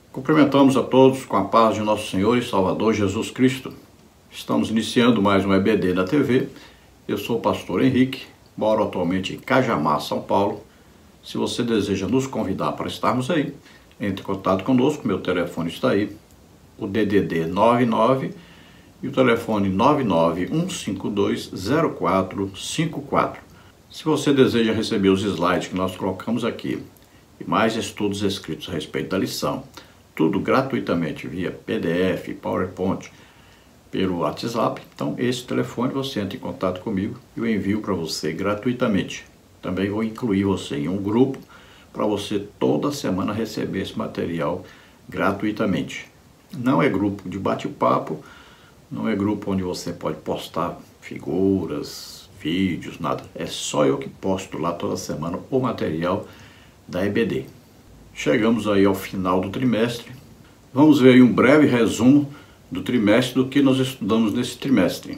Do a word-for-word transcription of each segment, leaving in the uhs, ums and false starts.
Cumprimentamos a todos com a paz de nosso Senhor e Salvador Jesus Cristo. Estamos iniciando mais um E B D na T V. Eu sou o pastor Henrique, moro atualmente em Cajamar, São Paulo. Se você deseja nos convidar para estarmos aí, entre em contato conosco, meu telefone está aí, o D D D nove nove e o telefone nove nove um cinco dois zero quatro cinco quatro. Se você deseja receber os slides que nós colocamos aqui e mais estudos escritos a respeito da lição, tudo gratuitamente via P D F, PowerPoint, pelo WhatsApp, então esse telefone você entra em contato comigo e eu envio para você gratuitamente. Também vou incluir você em um grupo para você toda semana receber esse material gratuitamente. Não é grupo de bate-papo, não é grupo onde você pode postar figuras, vídeos, nada. É só eu que posto lá toda semana o material da E B D. Chegamos aí ao final do trimestre. Vamos ver aí um breve resumo do trimestre, do que nós estudamos nesse trimestre.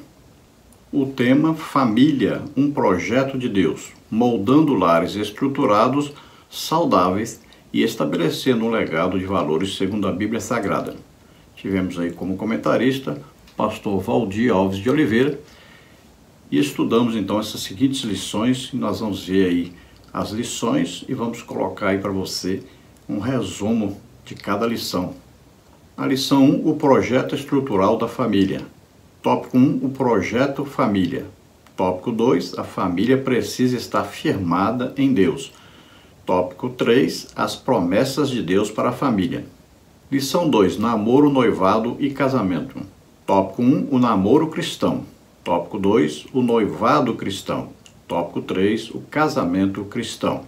O tema Família, um projeto de Deus, moldando lares estruturados, saudáveis e estabelecendo um legado de valores segundo a Bíblia Sagrada. Tivemos aí como comentarista o pastor Valdir Alves de Oliveira e estudamos então essas seguintes lições. E nós vamos ver aí as lições e vamos colocar aí para você um resumo de cada lição. A lição um, o projeto estrutural da família. Tópico um, o projeto família. Tópico dois, a família precisa estar firmada em Deus. Tópico três, as promessas de Deus para a família. Lição dois, namoro, noivado e casamento. Tópico um, o namoro cristão. Tópico dois, o noivado cristão. Tópico três, o casamento cristão.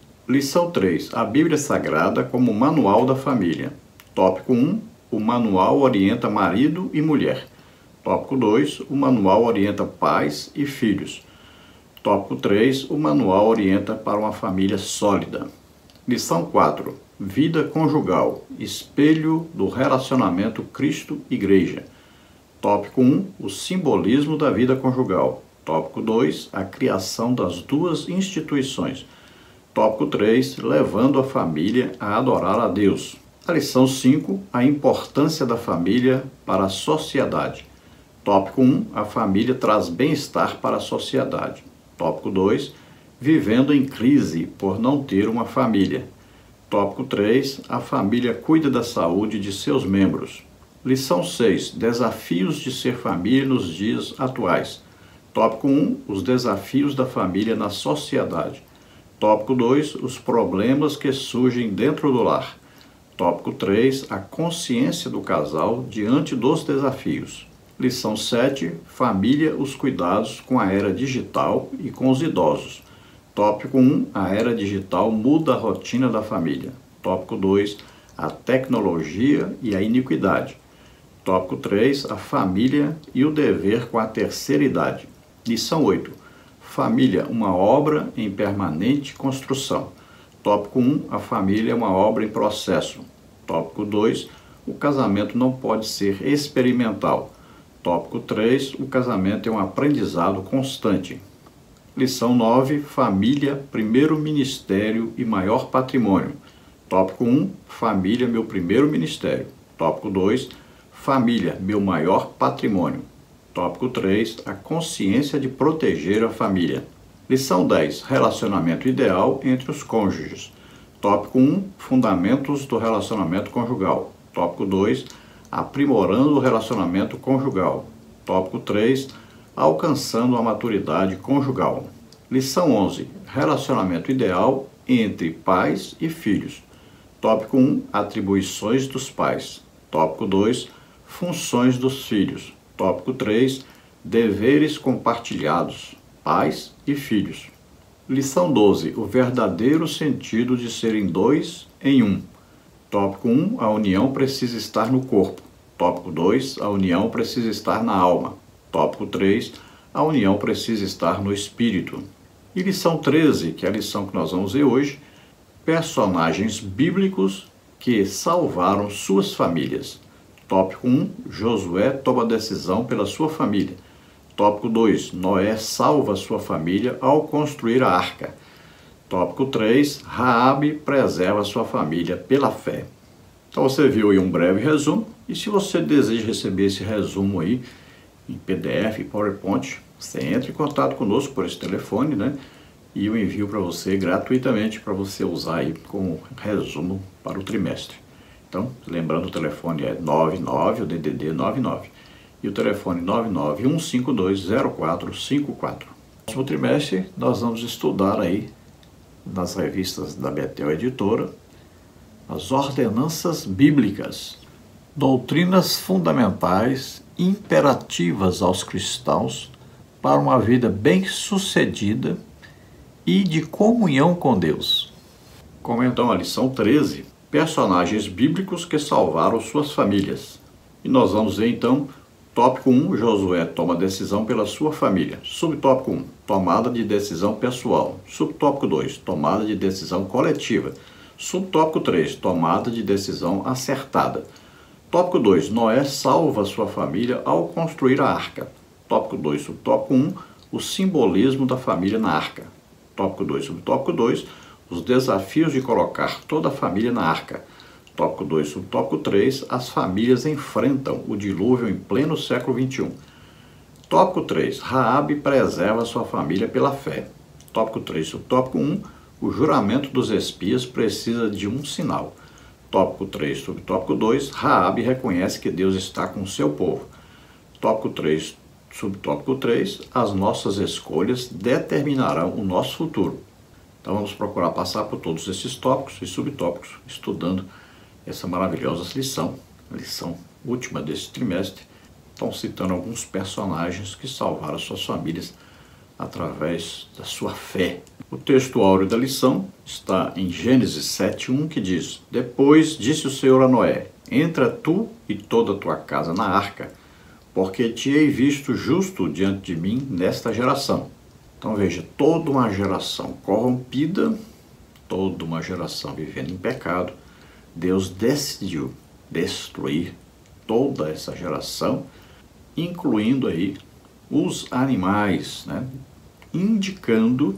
Lição três, a Bíblia Sagrada como manual da família. Tópico um, o manual orienta marido e mulher. Tópico dois, o manual orienta pais e filhos. Tópico três, o manual orienta para uma família sólida. Lição quatro, vida conjugal, espelho do relacionamento Cristo-Igreja. Tópico um, o simbolismo da vida conjugal. Tópico dois, a criação das duas instituições. Tópico três, levando a família a adorar a Deus. A lição cinco, a importância da família para a sociedade. Tópico um, a família traz bem-estar para a sociedade. Tópico dois, vivendo em crise por não ter uma família. Tópico três, a família cuida da saúde de seus membros. Lição seis, desafios de ser família nos dias atuais. Tópico um, os desafios da família na sociedade. Tópico dois, os problemas que surgem dentro do lar. Tópico três, a consciência do casal diante dos desafios. Lição sete, família, os cuidados com a era digital e com os idosos. Tópico um, a era digital muda a rotina da família. Tópico dois, a tecnologia e a iniquidade. Tópico três, a família e o dever com a terceira idade. Lição oito, família, uma obra em permanente construção. Tópico um, a família é uma obra em processo. Tópico dois, o casamento não pode ser experimental. Tópico três, o casamento é um aprendizado constante. Lição nove, família, primeiro ministério e maior patrimônio. Tópico um, família, meu primeiro ministério. Tópico dois, família, meu maior patrimônio. Tópico três, a consciência de proteger a família. Lição dez, relacionamento ideal entre os cônjuges. Tópico um, fundamentos do relacionamento conjugal. Tópico dois, aprimorando o relacionamento conjugal. Tópico três, alcançando a maturidade conjugal. Lição onze, relacionamento ideal entre pais e filhos. Tópico um, atribuições dos pais. Tópico dois, funções dos filhos. Tópico três, deveres compartilhados, pais e filhos. Lição doze, o verdadeiro sentido de serem dois em um. Tópico um, a união precisa estar no corpo. Tópico dois, a união precisa estar na alma. Tópico três, a união precisa estar no espírito. E lição treze, que é a lição que nós vamos ver hoje, personagens bíblicos que salvaram suas famílias. Tópico um, Josué toma decisão pela sua família. Tópico dois, Noé salva sua família ao construir a arca. Tópico três, Raabe preserva sua família pela fé. Então você viu aí um breve resumo, e se você deseja receber esse resumo aí em P D F, PowerPoint, você entra em contato conosco por esse telefone, né? E eu envio para você gratuitamente para você usar aí como resumo para o trimestre. Então, lembrando, o telefone é nove nove, o D D D nove nove, e o telefone nove nove um cinco dois zero quatro cinco quatro. No próximo trimestre nós vamos estudar aí nas revistas da Betel Editora as ordenanças bíblicas, doutrinas fundamentais imperativas aos cristãos para uma vida bem-sucedida e de comunhão com Deus. Como então a lição treze, personagens bíblicos que salvaram suas famílias. E nós vamos ver então, tópico um, Josué toma decisão pela sua família. Subtópico um, tomada de decisão pessoal. Subtópico dois, tomada de decisão coletiva. Subtópico três, tomada de decisão acertada. Tópico dois, Noé salva sua família ao construir a arca. Tópico dois, subtópico um, o simbolismo da família na arca. Tópico dois, subtópico dois, os desafios de colocar toda a família na arca. Tópico dois, subtópico três, as famílias enfrentam o dilúvio em pleno século vinte e um. Tópico três, Raabe preserva sua família pela fé. Tópico três, subtópico um, o juramento dos espias precisa de um sinal. Tópico três, subtópico dois, Raabe reconhece que Deus está com seu povo. Tópico três, subtópico três, as nossas escolhas determinarão o nosso futuro. Então vamos procurar passar por todos esses tópicos e subtópicos, estudando essa maravilhosa lição, a lição última desse trimestre. Estão citando alguns personagens que salvaram suas famílias através da sua fé. O texto áureo da lição está em Gênesis sete, um, que diz: Depois disse o Senhor a Noé: Entra tu e toda a tua casa na arca, porque te hei visto justo diante de mim nesta geração. Então veja, toda uma geração corrompida, toda uma geração vivendo em pecado, Deus decidiu destruir toda essa geração, incluindo aí os animais, né? Indicando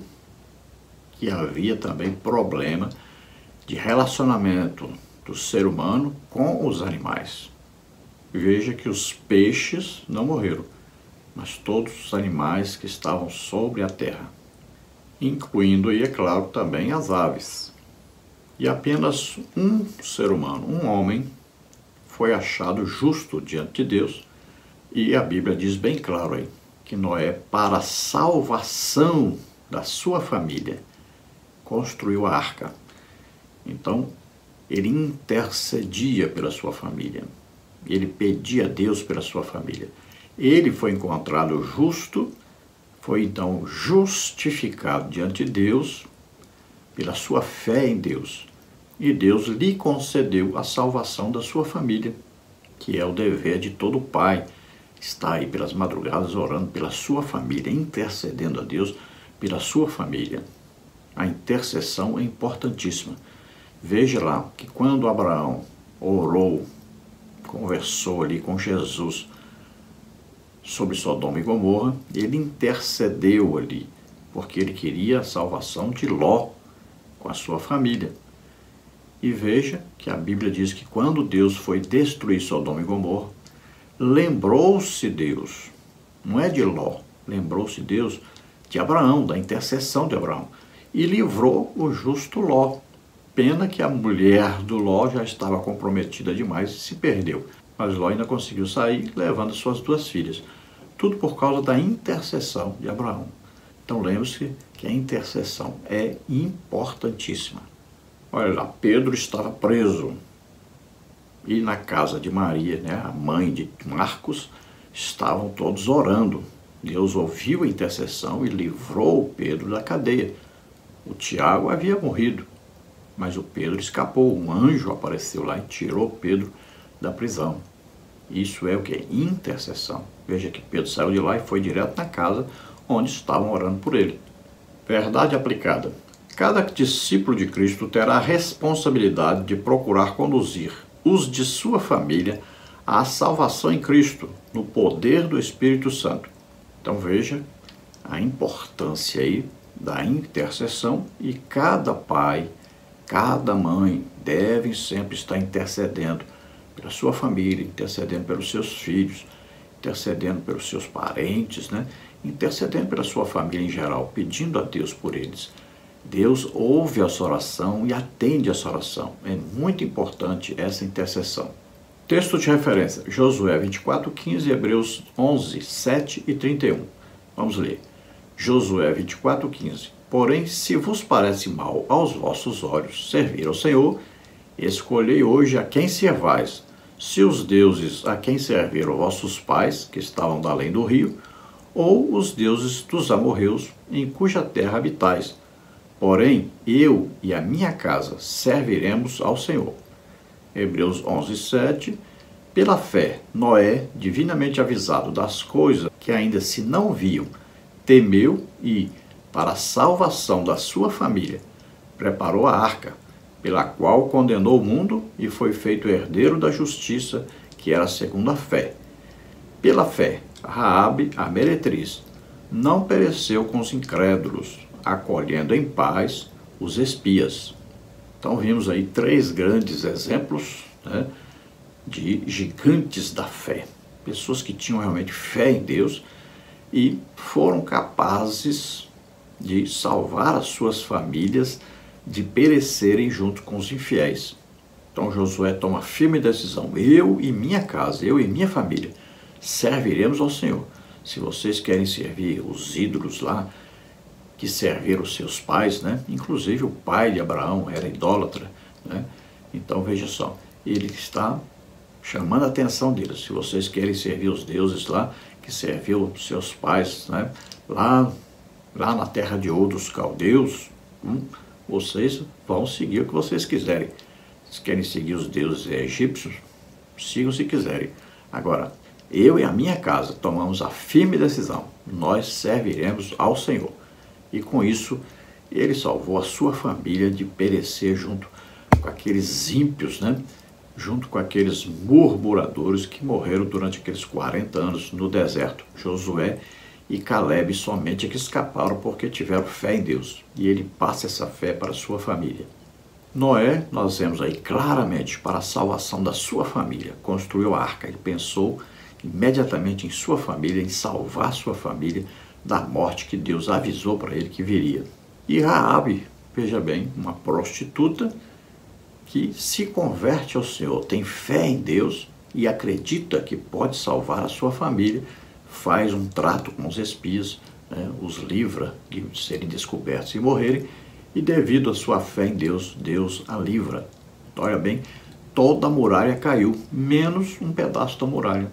que havia também problema de relacionamento do ser humano com os animais. Veja que os peixes não morreram, mas todos os animais que estavam sobre a terra, incluindo aí, é claro, também as aves. E apenas um ser humano, um homem, foi achado justo diante de Deus, e a Bíblia diz bem claro aí, que Noé, para a salvação da sua família, construiu a arca. Então, ele intercedia pela sua família. Ele pedia a Deus pela sua família. Ele foi encontrado justo, foi então justificado diante de Deus pela sua fé em Deus. E Deus lhe concedeu a salvação da sua família, que é o dever de todo pai. Está aí pelas madrugadas orando pela sua família, intercedendo a Deus pela sua família. A intercessão é importantíssima. Veja lá que quando Abraão orou, conversou ali com Jesus sobre Sodoma e Gomorra, ele intercedeu ali, porque ele queria a salvação de Ló com a sua família. E veja que a Bíblia diz que quando Deus foi destruir Sodoma e Gomorra, lembrou-se Deus, não é de Ló, lembrou-se Deus de Abraão, da intercessão de Abraão, e livrou o justo Ló. Pena que a mulher do Ló já estava comprometida demais e se perdeu, mas Ló ainda conseguiu sair, levando suas duas filhas, tudo por causa da intercessão de Abraão. Então lembre-se que a intercessão é importantíssima. Olha lá, Pedro estava preso, e na casa de Maria, né, a mãe de Marcos, estavam todos orando. Deus ouviu a intercessão e livrou Pedro da cadeia. O Tiago havia morrido, mas o Pedro escapou. Um anjo apareceu lá e tirou Pedro da prisão. Isso é o que? Intercessão. Veja que Pedro saiu de lá e foi direto na casa onde estavam orando por ele. Verdade aplicada. Cada discípulo de Cristo terá a responsabilidade de procurar conduzir os de sua família à salvação em Cristo, no poder do Espírito Santo. Então veja a importância aí da intercessão, e cada pai Cada mãe deve sempre estar intercedendo pela sua família, intercedendo pelos seus filhos, intercedendo pelos seus parentes, né? Intercedendo pela sua família em geral, pedindo a Deus por eles. Deus ouve essa oração e atende essa oração. É muito importante essa intercessão. Texto de referência, Josué vinte e quatro, quinze, Hebreus onze, sete e trinta e um. Vamos ler. Josué vinte e quatro, quinze. Porém, se vos parece mal aos vossos olhos servir ao Senhor, escolhei hoje a quem servais, se os deuses a quem serviram vossos pais, que estavam da além do rio, ou os deuses dos amorreus, em cuja terra habitais. Porém, eu e a minha casa serviremos ao Senhor. Hebreus onze, sete. Pela fé, Noé, divinamente avisado das coisas que ainda se não viam, temeu e, para a salvação da sua família, preparou a arca, pela qual condenou o mundo e foi feito herdeiro da justiça, que era segundo a fé. Pela fé, Raabe, a meretriz, não pereceu com os incrédulos, acolhendo em paz os espias. Então vimos aí três grandes exemplos, né, de gigantes da fé, pessoas que tinham realmente fé em Deus e foram capazes de salvar as suas famílias de perecerem junto com os infiéis. Então Josué toma firme decisão: eu e minha casa, eu e minha família serviremos ao Senhor. Se vocês querem servir os ídolos lá que serviram os seus pais, né? Inclusive o pai de Abraão era idólatra, né? Então veja só, ele está chamando a atenção deles. Se vocês querem servir os deuses lá que serviu os seus pais, né? lá, lá na terra de ouro dos caldeus, hum, vocês vão seguir o que vocês quiserem. Se querem seguir os deuses egípcios, sigam se quiserem. Agora, eu e a minha casa tomamos a firme decisão: nós serviremos ao Senhor. E com isso, ele salvou a sua família de perecer junto com aqueles ímpios, né? Junto com aqueles murmuradores que morreram durante aqueles quarenta anos no deserto. Josué e Calebe somente é que escaparam porque tiveram fé em Deus. E ele passa essa fé para a sua família. Noé, nós vemos aí claramente, para a salvação da sua família, construiu a arca. Ele pensou imediatamente em sua família, em salvar sua família da morte que Deus avisou para ele que viria. E Raabe, veja bem, uma prostituta que se converte ao Senhor, tem fé em Deus e acredita que pode salvar a sua família, faz um trato com os espias, né, os livra de serem descobertos e morrerem, e devido à sua fé em Deus, Deus a livra. Olha bem, toda a muralha caiu, menos um pedaço da muralha.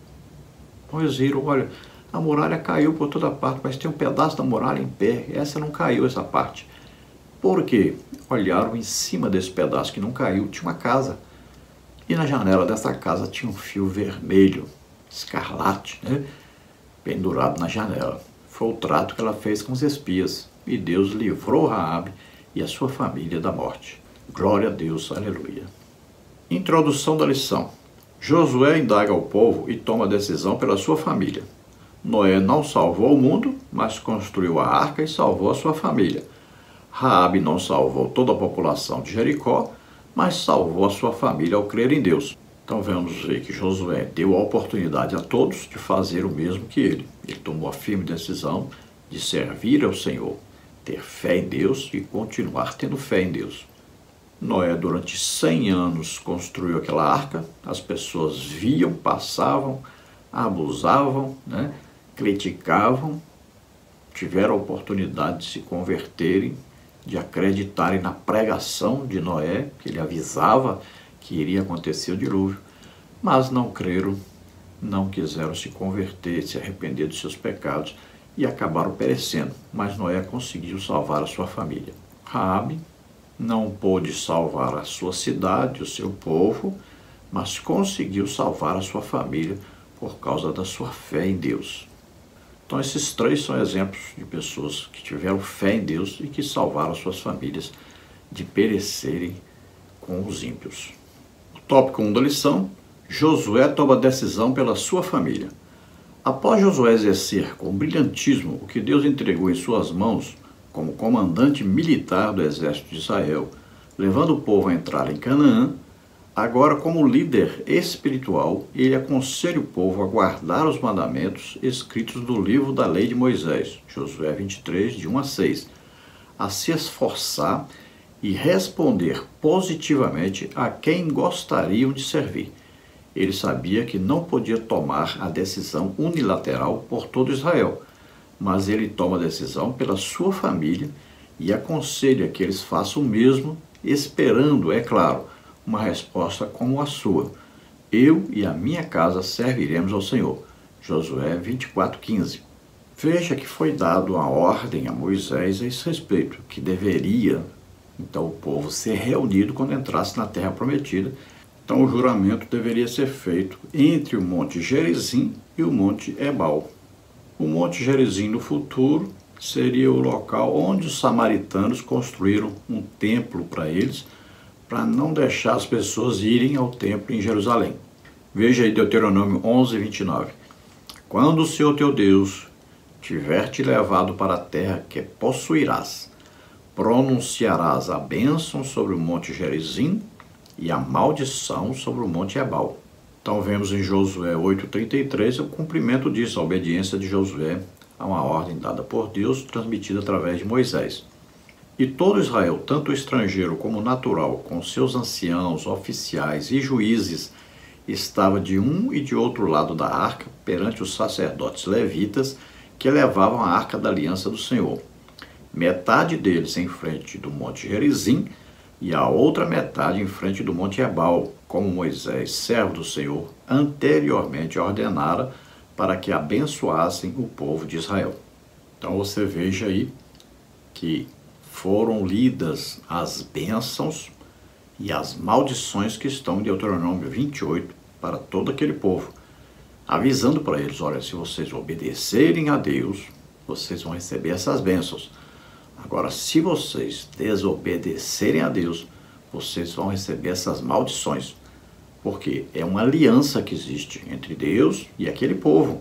Pois viram, olha, a muralha caiu por toda parte, mas tem um pedaço da muralha em pé. Essa não caiu, essa parte. Por quê? Olharam em cima desse pedaço que não caiu, tinha uma casa. E na janela dessa casa tinha um fio vermelho, escarlate, né, pendurado na janela. Foi o trato que ela fez com os espias. E Deus livrou Raabe e a sua família da morte. Glória a Deus, aleluia. Introdução da lição. Josué indaga ao povo e toma decisão pela sua família. Noé não salvou o mundo, mas construiu a arca e salvou a sua família. Raabe não salvou toda a população de Jericó, mas salvou a sua família ao crer em Deus. Então vamos ver que Josué deu a oportunidade a todos de fazer o mesmo que ele. Ele tomou a firme decisão de servir ao Senhor, ter fé em Deus e continuar tendo fé em Deus. Noé, durante cem anos, construiu aquela arca. As pessoas viam, passavam, abusavam, né? Criticavam, tiveram a oportunidade de se converterem, de acreditarem na pregação de Noé, que ele avisava que iria acontecer o dilúvio, mas não creram, não quiseram se converter, se arrepender dos seus pecados e acabaram perecendo. Mas Noé conseguiu salvar a sua família. Raabe não pôde salvar a sua cidade, o seu povo, mas conseguiu salvar a sua família por causa da sua fé em Deus. Então esses três são exemplos de pessoas que tiveram fé em Deus e que salvaram suas famílias de perecerem com os ímpios. O tópico um da lição: Josué toma decisão pela sua família. Após Josué exercer com brilhantismo o que Deus entregou em suas mãos como comandante militar do exército de Israel levando o povo a entrar em Canaã. Agora, como líder espiritual, ele aconselha o povo a guardar os mandamentos escritos no livro da lei de Moisés, Josué vinte e três, de um a seis, a se esforçar e responder positivamente a quem gostariam de servir. Ele sabia que não podia tomar a decisão unilateral por todo Israel, mas ele toma a decisão pela sua família e aconselha que eles façam o mesmo, esperando, é claro, uma resposta como a sua. Eu e a minha casa serviremos ao Senhor. Josué vinte e quatro, quinze. Veja que foi dado a ordem a Moisés a esse respeito, que deveria, então, o povo ser reunido quando entrasse na terra prometida. Então, o juramento deveria ser feito entre o Monte Gerizim e o Monte Ebal. O Monte Gerizim, no futuro, seria o local onde os samaritanos construíram um templo para eles, para não deixar as pessoas irem ao templo em Jerusalém. Veja aí Deuteronômio onze, vinte e nove. Quando o Senhor teu Deus tiver te levado para a terra que possuirás, pronunciarás a bênção sobre o Monte Gerizim e a maldição sobre o Monte Ebal. Então vemos em Josué oito, trinta e três o cumprimento disso, a obediência de Josué a uma ordem dada por Deus, transmitida através de Moisés. E todo Israel, tanto estrangeiro como natural, com seus anciãos, oficiais e juízes, estava de um e de outro lado da arca, perante os sacerdotes levitas, que levavam a arca da aliança do Senhor. Metade deles em frente do Monte Gerizim, e a outra metade em frente do Monte Ebal, como Moisés, servo do Senhor, anteriormente ordenara para que abençoassem o povo de Israel. Então você veja aí que foram lidas as bênçãos e as maldições que estão em Deuteronômio vinte e oito para todo aquele povo, avisando para eles, olha, se vocês obedecerem a Deus, vocês vão receber essas bênçãos. Agora, se vocês desobedecerem a Deus, vocês vão receber essas maldições, porque é uma aliança que existe entre Deus e aquele povo.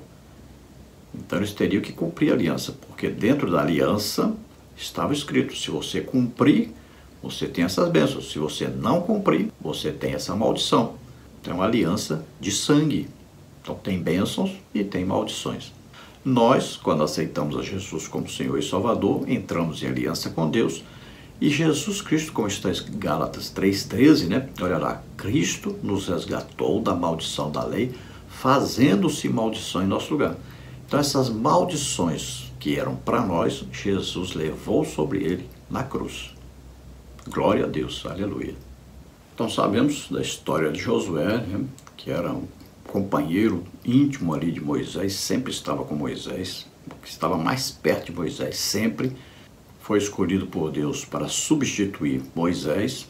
Então eles teriam que cumprir a aliança, porque dentro da aliança estava escrito, se você cumprir, você tem essas bênçãos. Se você não cumprir, você tem essa maldição. Então é uma aliança de sangue. Então tem bênçãos e tem maldições. Nós, quando aceitamos a Jesus como Senhor e Salvador, entramos em aliança com Deus. E Jesus Cristo, como está em Gálatas três, treze, né? Olha lá, Cristo nos resgatou da maldição da lei, fazendo-se maldição em nosso lugar. Então essas maldições que eram para nós, Jesus levou sobre ele na cruz. Glória a Deus, aleluia. Então sabemos da história de Josué, né? Que era um companheiro íntimo ali de Moisés, sempre estava com Moisés, que estava mais perto de Moisés, sempre foi escolhido por Deus para substituir Moisés.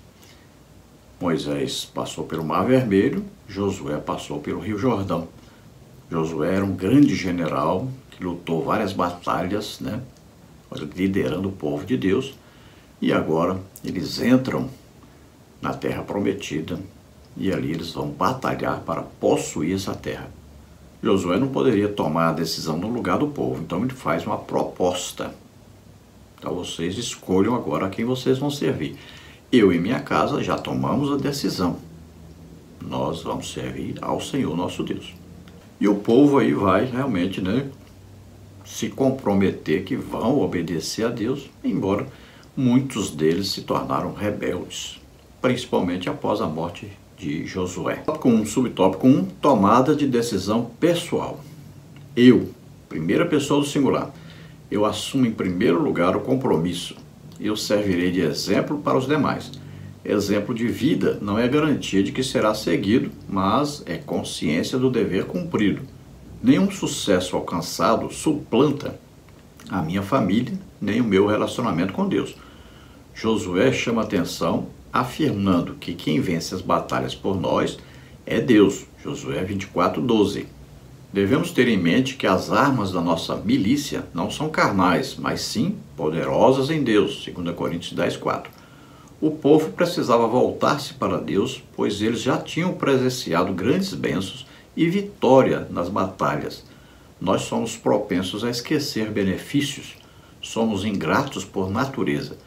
Moisés passou pelo Mar Vermelho, Josué passou pelo Rio Jordão. Josué era um grande general que lutou várias batalhas, né, liderando o povo de Deus, e agora eles entram na terra prometida, e ali eles vão batalhar para possuir essa terra. Josué não poderia tomar a decisão no lugar do povo, então ele faz uma proposta. Então vocês escolham agora a quem vocês vão servir. Eu e minha casa já tomamos a decisão. Nós vamos servir ao Senhor nosso Deus. E o povo aí vai realmente, né, se comprometer que vão obedecer a Deus, embora muitos deles se tornaram rebeldes, principalmente após a morte de Josué. Com um subtópico um, tomada de decisão pessoal. Eu, primeira pessoa do singular, eu assumo em primeiro lugar o compromisso. Eu servirei de exemplo para os demais. Exemplo de vida não é garantia de que será seguido, mas é consciência do dever cumprido. Nenhum sucesso alcançado suplanta a minha família, nem o meu relacionamento com Deus. Josué chama atenção afirmando que quem vence as batalhas por nós é Deus. Josué vinte e quatro, doze. Devemos ter em mente que as armas da nossa milícia não são carnais, mas sim poderosas em Deus. Segunda Coríntios dez, quatro. O povo precisava voltar-se para Deus, pois eles já tinham presenciado grandes bênçãos e vitória nas batalhas. Nós somos propensos a esquecer benefícios, somos ingratos por natureza.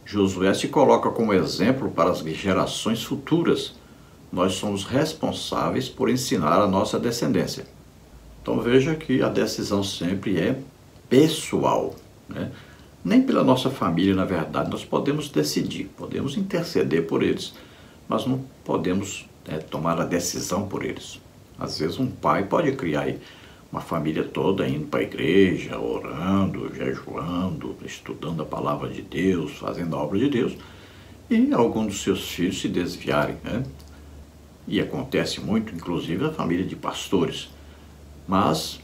Josué se coloca como exemplo para as gerações futuras. Nós somos responsáveis por ensinar a nossa descendência. Então veja que a decisão sempre é pessoal, né? Nem pela nossa família, na verdade, nós podemos decidir, podemos interceder por eles, mas não podemos é, tomar a decisão por eles. Às vezes um pai pode criar aí uma família toda indo para a igreja, orando, jejuando, estudando a palavra de Deus, fazendo a obra de Deus, e alguns dos seus filhos se desviarem, né? E acontece muito, inclusive, na família de pastores. Mas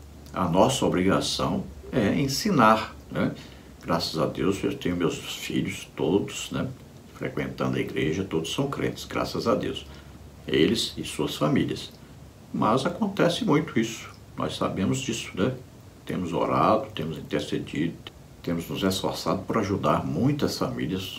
a nossa obrigação é ensinar, né? Graças a Deus eu tenho meus filhos todos, né, frequentando a igreja, todos são crentes, graças a Deus. Eles e suas famílias. Mas acontece muito isso, nós sabemos disso, né? Temos orado, temos intercedido, temos nos esforçado por ajudar muitas famílias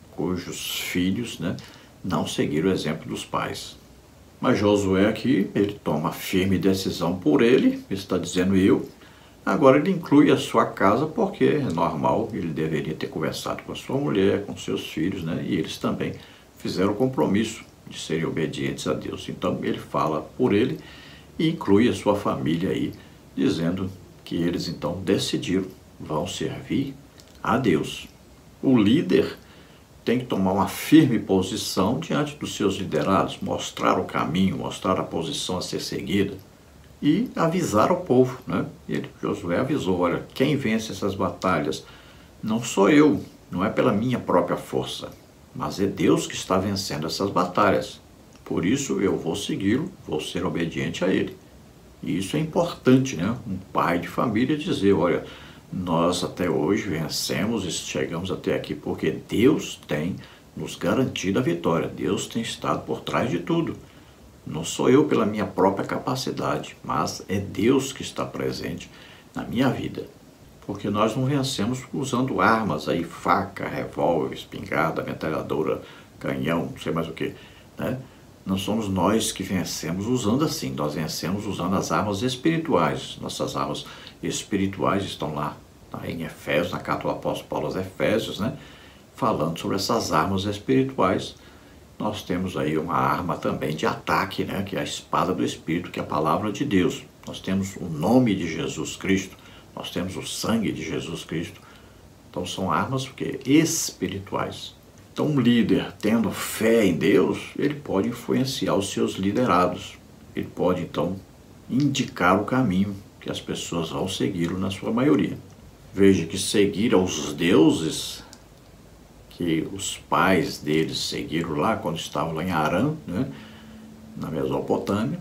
cujos filhos, né, não seguiram o exemplo dos pais. Mas Josué aqui, ele toma firme decisão por ele, está dizendo eu. Agora ele inclui a sua casa porque é normal, ele deveria ter conversado com a sua mulher, com seus filhos, né? E eles também fizeram o compromisso de serem obedientes a Deus. Então ele fala por ele e inclui a sua família aí, dizendo que eles então decidiram, vão servir a Deus. O líder tem que tomar uma firme posição diante dos seus liderados, mostrar o caminho, mostrar a posição a ser seguida e avisar o povo, né? Ele, Josué avisou, olha, quem vence essas batalhas não sou eu, não é pela minha própria força, mas é Deus que está vencendo essas batalhas. Por isso eu vou segui-lo, vou ser obediente a ele. E isso é importante, né? Um pai de família dizer, olha, nós até hoje vencemos e chegamos até aqui porque Deus tem nos garantido a vitória. Deus tem estado por trás de tudo. Não sou eu pela minha própria capacidade, mas é Deus que está presente na minha vida. Porque nós não vencemos usando armas aí, faca, revólver, espingarda, metralhadora, canhão, não sei mais o que, né? Não somos nós que vencemos usando assim, nós vencemos usando as armas espirituais. Nossas armas espirituais estão lá, lá em Efésios, na carta do apóstolo Paulo aos Efésios, né? Falando sobre essas armas espirituais. Nós temos aí uma arma também de ataque, né? Que é a espada do Espírito, que é a palavra de Deus. Nós temos o nome de Jesus Cristo, nós temos o sangue de Jesus Cristo. Então são armas o quê? Espirituais. Então um líder tendo fé em Deus, ele pode influenciar os seus liderados. Ele pode então indicar o caminho que as pessoas vão segui-lo na sua maioria. Veja que seguir aos deuses que os pais deles seguiram lá quando estavam lá em Harã, né, na Mesopotâmia,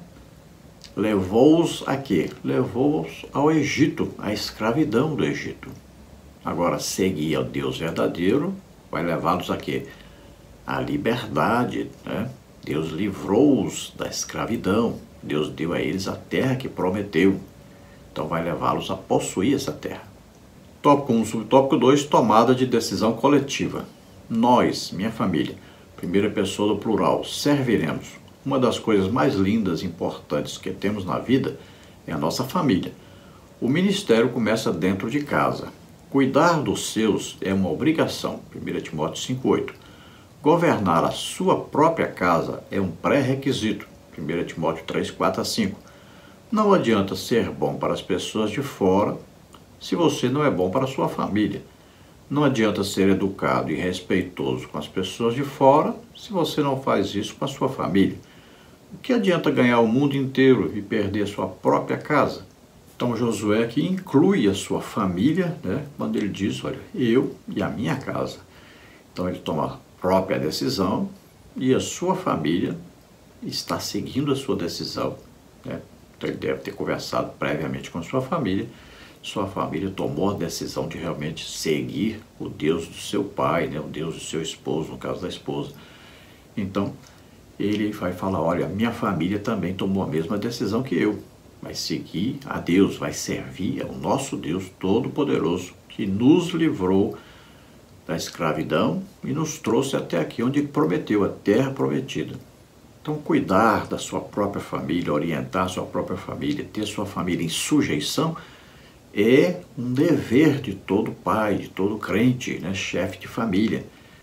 levou-os a quê? Levou-os ao Egito, à escravidão do Egito. Agora, seguir ao Deus verdadeiro vai levá-los a quê? À liberdade, né? Deus livrou-os da escravidão, Deus deu a eles a terra que prometeu. Então vai levá-los a possuir essa terra. Tópico um, subtópico dois, tomada de decisão coletiva. Nós, minha família, primeira pessoa do plural, serviremos. Uma das coisas mais lindas e importantes que temos na vida é a nossa família. O ministério começa dentro de casa. Cuidar dos seus é uma obrigação, primeiro Timóteo cinco, oito. Governar a sua própria casa é um pré-requisito, primeiro Timóteo três, quatro a cinco. Não adianta ser bom para as pessoas de fora se você não é bom para a sua família. Não adianta ser educado e respeitoso com as pessoas de fora se você não faz isso com a sua família. O que adianta ganhar o mundo inteiro e perder a sua própria casa? Então Josué aqui inclui a sua família, né, quando ele diz, olha, eu e a minha casa. Então ele toma a própria decisão e a sua família está seguindo a sua decisão, né? Então ele deve ter conversado previamente com a sua família. Sua família tomou a decisão de realmente seguir o Deus do seu pai, né? O Deus do seu esposo, no caso da esposa. Então, ele vai falar, olha, minha família também tomou a mesma decisão que eu. Vai seguir a Deus, vai servir ao nosso Deus Todo-Poderoso, que nos livrou da escravidão e nos trouxe até aqui onde ele prometeu, a terra prometida. Então, cuidar da sua própria família, orientar a sua própria família, ter sua família em sujeição, é um dever de todo pai, de todo crente, né, chefe de família.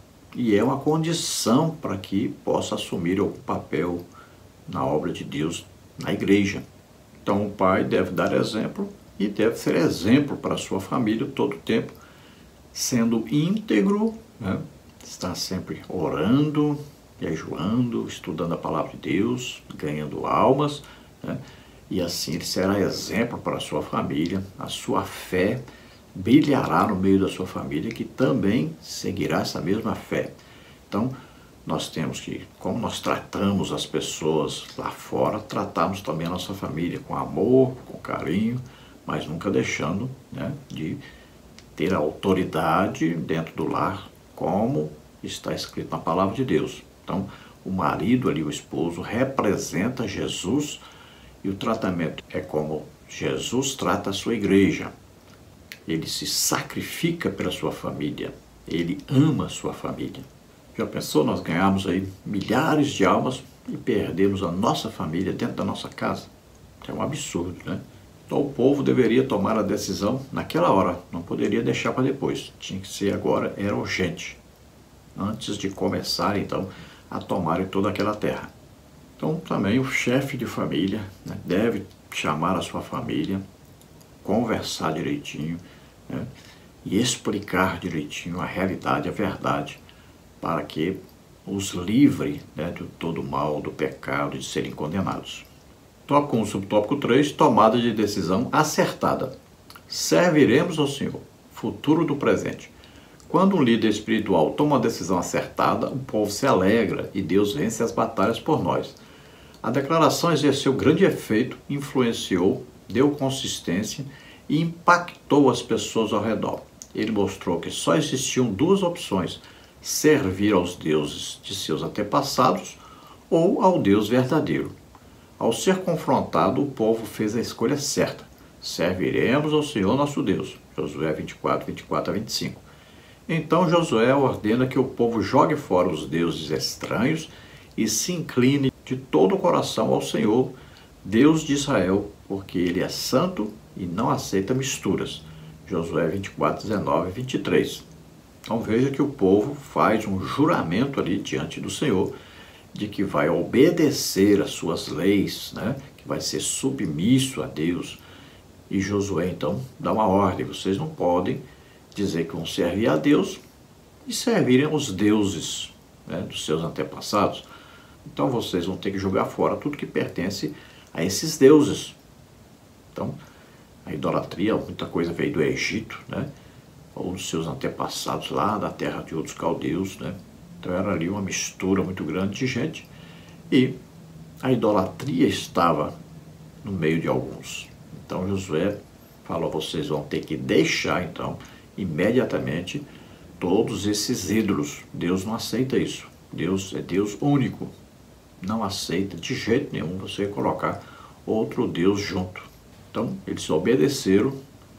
E é uma condição para que possa assumir o papel na obra de Deus na igreja. Então o pai deve dar exemplo e deve ser exemplo para a sua família todo o tempo, sendo íntegro, né, estar sempre orando, jejuando, estudando a palavra de Deus, ganhando almas, né? E assim ele será exemplo para a sua família, a sua fé brilhará no meio da sua família, que também seguirá essa mesma fé. Então, nós temos que, como nós tratamos as pessoas lá fora, tratarmos também a nossa família com amor, com carinho, mas nunca deixando, né, de ter a autoridade dentro do lar, como está escrito na palavra de Deus. Então, o marido ali, o esposo, representa Jesus, e o tratamento é como Jesus trata a sua igreja. Ele se sacrifica pela sua família, ele ama a sua família. Já pensou nós ganharmos aí milhares de almas e perdermos a nossa família dentro da nossa casa? É um absurdo, né? Então o povo deveria tomar a decisão naquela hora, não poderia deixar para depois. Tinha que ser agora, era urgente, antes de começar então a tomarem toda aquela terra. Então também o chefe de família, né, deve chamar a sua família, conversar direitinho, né, e explicar direitinho a realidade, a verdade, para que os livre, né, de todo o mal, do pecado, de serem condenados. Tópico um, subtópico três, tomada de decisão acertada. Serviremos ao Senhor, futuro do presente. Quando um líder espiritual toma uma decisão acertada, o povo se alegra e Deus vence as batalhas por nós. A declaração exerceu grande efeito, influenciou, deu consistência e impactou as pessoas ao redor. Ele mostrou que só existiam duas opções: servir aos deuses de seus antepassados ou ao Deus verdadeiro. Ao ser confrontado, o povo fez a escolha certa. Serviremos ao Senhor nosso Deus. Josué vinte e quatro, vinte e quatro a vinte e cinco. Então Josué ordena que o povo jogue fora os deuses estranhos e se incline de todo o coração ao Senhor, Deus de Israel, porque Ele é santo e não aceita misturas. Josué vinte e quatro, dezenove e vinte e três. Então veja que o povo faz um juramento ali diante do Senhor, de que vai obedecer às suas leis, né? Que vai ser submisso a Deus. E Josué então dá uma ordem: vocês não podem dizer que vão servir a Deus e servirem aos deuses, né, dos seus antepassados. Então vocês vão ter que jogar fora tudo que pertence a esses deuses. Então, a idolatria, muita coisa veio do Egito, né, ou dos seus antepassados lá da terra de outros caldeus, né. Então era ali uma mistura muito grande de gente, e a idolatria estava no meio de alguns. Então Josué falou: vocês vão ter que deixar então imediatamente todos esses ídolos. Deus não aceita isso. Deus é Deus único. Não aceita de jeito nenhum você colocar outro Deus junto. Então eles obedeceram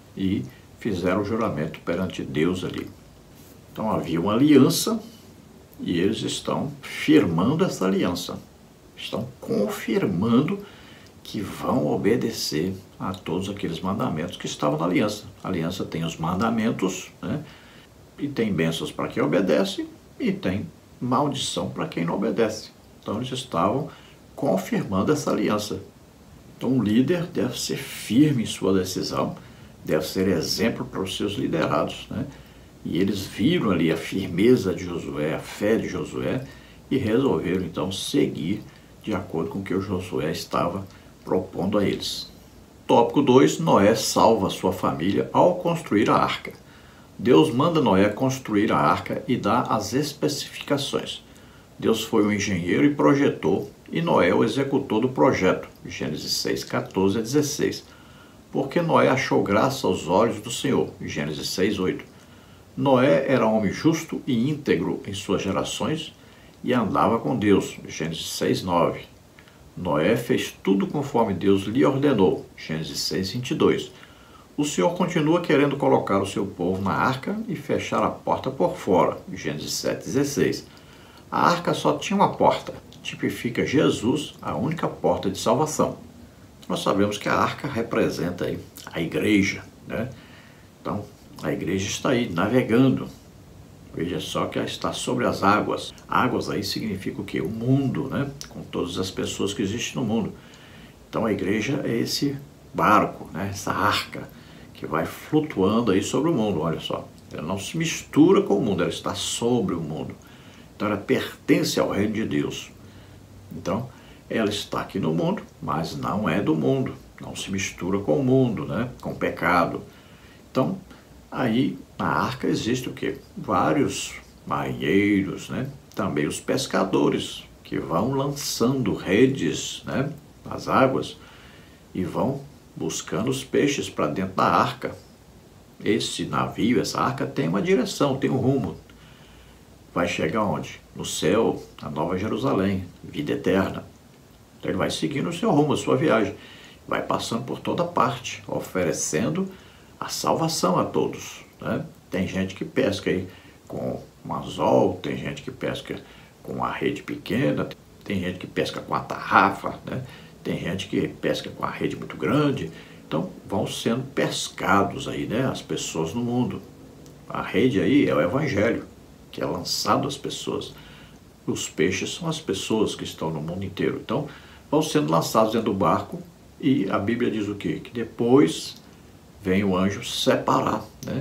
e fizeram o juramento perante Deus ali. Então havia uma aliança e eles estão firmando essa aliança. Estão confirmando que vão obedecer a todos aqueles mandamentos que estavam na aliança. A aliança tem os mandamentos, né? E tem bênçãos para quem obedece e tem maldição para quem não obedece. Então eles estavam confirmando essa aliança. Então um líder deve ser firme em sua decisão, deve ser exemplo para os seus liderados, né? E eles viram ali a firmeza de Josué, a fé de Josué, e resolveram então seguir de acordo com o que o Josué estava propondo a eles. Tópico dois, Noé salva sua família ao construir a arca. Deus manda Noé construir a arca e dá as especificações. Deus foi o engenheiro e projetou, e Noé o executor do projeto. Gênesis seis, quatorze a dezesseis. Porque Noé achou graça aos olhos do Senhor. Gênesis seis, oito. Noé era homem justo e íntegro em suas gerações e andava com Deus. Gênesis seis, nove. Noé fez tudo conforme Deus lhe ordenou. Gênesis seis, vinte e dois. O Senhor continua querendo colocar o seu povo na arca e fechar a porta por fora. Gênesis sete, dezesseis. A arca só tinha uma porta, tipifica Jesus, a única porta de salvação. Nós sabemos que a arca representa aí a igreja, né? Então, a igreja está aí, navegando. Veja só que ela está sobre as águas. Águas aí significa o quê? O mundo, né? Com todas as pessoas que existem no mundo. Então, a igreja é esse barco, né? Essa arca que vai flutuando aí sobre o mundo, olha só. Ela não se mistura com o mundo, ela está sobre o mundo. Então, ela pertence ao reino de Deus. Então, ela está aqui no mundo, mas não é do mundo. Não se mistura com o mundo, né? Com o pecado. Então, aí na arca existe o quê? Vários marinheiros, né? Também os pescadores que vão lançando redes, né? Nas águas e vão buscando os peixes para dentro da arca. Esse navio, essa arca tem uma direção, tem um rumo. Vai chegar onde? No céu, na Nova Jerusalém, vida eterna. Então ele vai seguindo o seu rumo, a sua viagem. Vai passando por toda parte, oferecendo a salvação a todos, né? Tem gente que pesca aí com um anzol, tem gente que pesca com uma rede pequena, tem gente que pesca com a tarrafa, né? Tem gente que pesca com a rede muito grande. Então vão sendo pescados aí, né? As pessoas no mundo. A rede aí é o evangelho, que é lançado às pessoas. Os peixes são as pessoas que estão no mundo inteiro. Então vão sendo lançados dentro do barco e a Bíblia diz o quê? Que depois vem o anjo separar, né?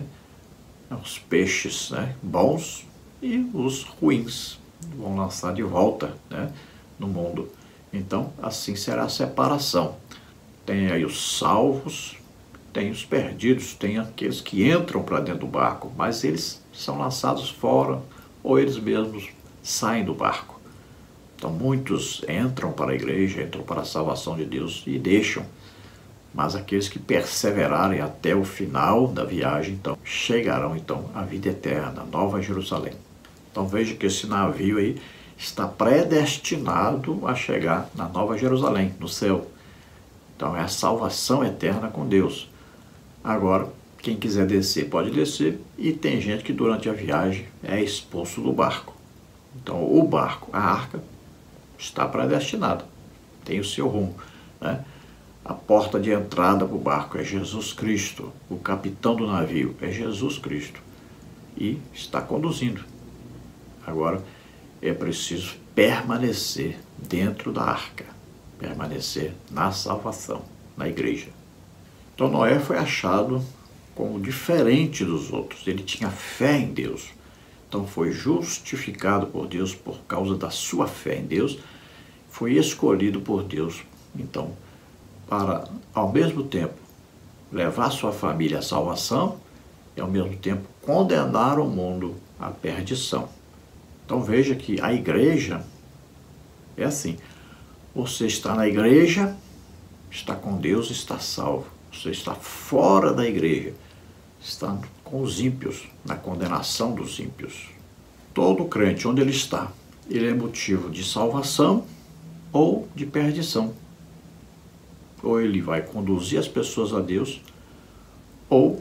Os peixes, né? Bons e os ruins. Vão lançar de volta, né? No mundo. Então, assim será a separação. Tem aí os salvos, tem os perdidos, tem aqueles que entram para dentro do barco, mas eles são lançados fora ou eles mesmos saem do barco. Então, muitos entram para a igreja, entram para a salvação de Deus e deixam. Mas aqueles que perseverarem até o final da viagem, então, chegarão então à vida eterna, Nova Jerusalém. Então veja que esse navio aí está predestinado a chegar na Nova Jerusalém, no céu. Então é a salvação eterna com Deus. Agora, quem quiser descer, pode descer. E tem gente que durante a viagem é expulso do barco. Então o barco, a arca, está predestinada, tem o seu rumo, né? A porta de entrada para o barco é Jesus Cristo. O capitão do navio é Jesus Cristo. E está conduzindo. Agora, é preciso permanecer dentro da arca. Permanecer na salvação, na igreja. Então, Noé foi achado como diferente dos outros. Ele tinha fé em Deus. Então, foi justificado por Deus por causa da sua fé em Deus. Foi escolhido por Deus. Então, para, ao mesmo tempo, levar sua família à salvação e, ao mesmo tempo, condenar o mundo à perdição. Então, veja que a igreja é assim. Você está na igreja, está com Deus, está salvo. Você está fora da igreja, está com os ímpios, na condenação dos ímpios. Todo crente, onde ele está, ele é motivo de salvação ou de perdição. Ou ele vai conduzir as pessoas a Deus, ou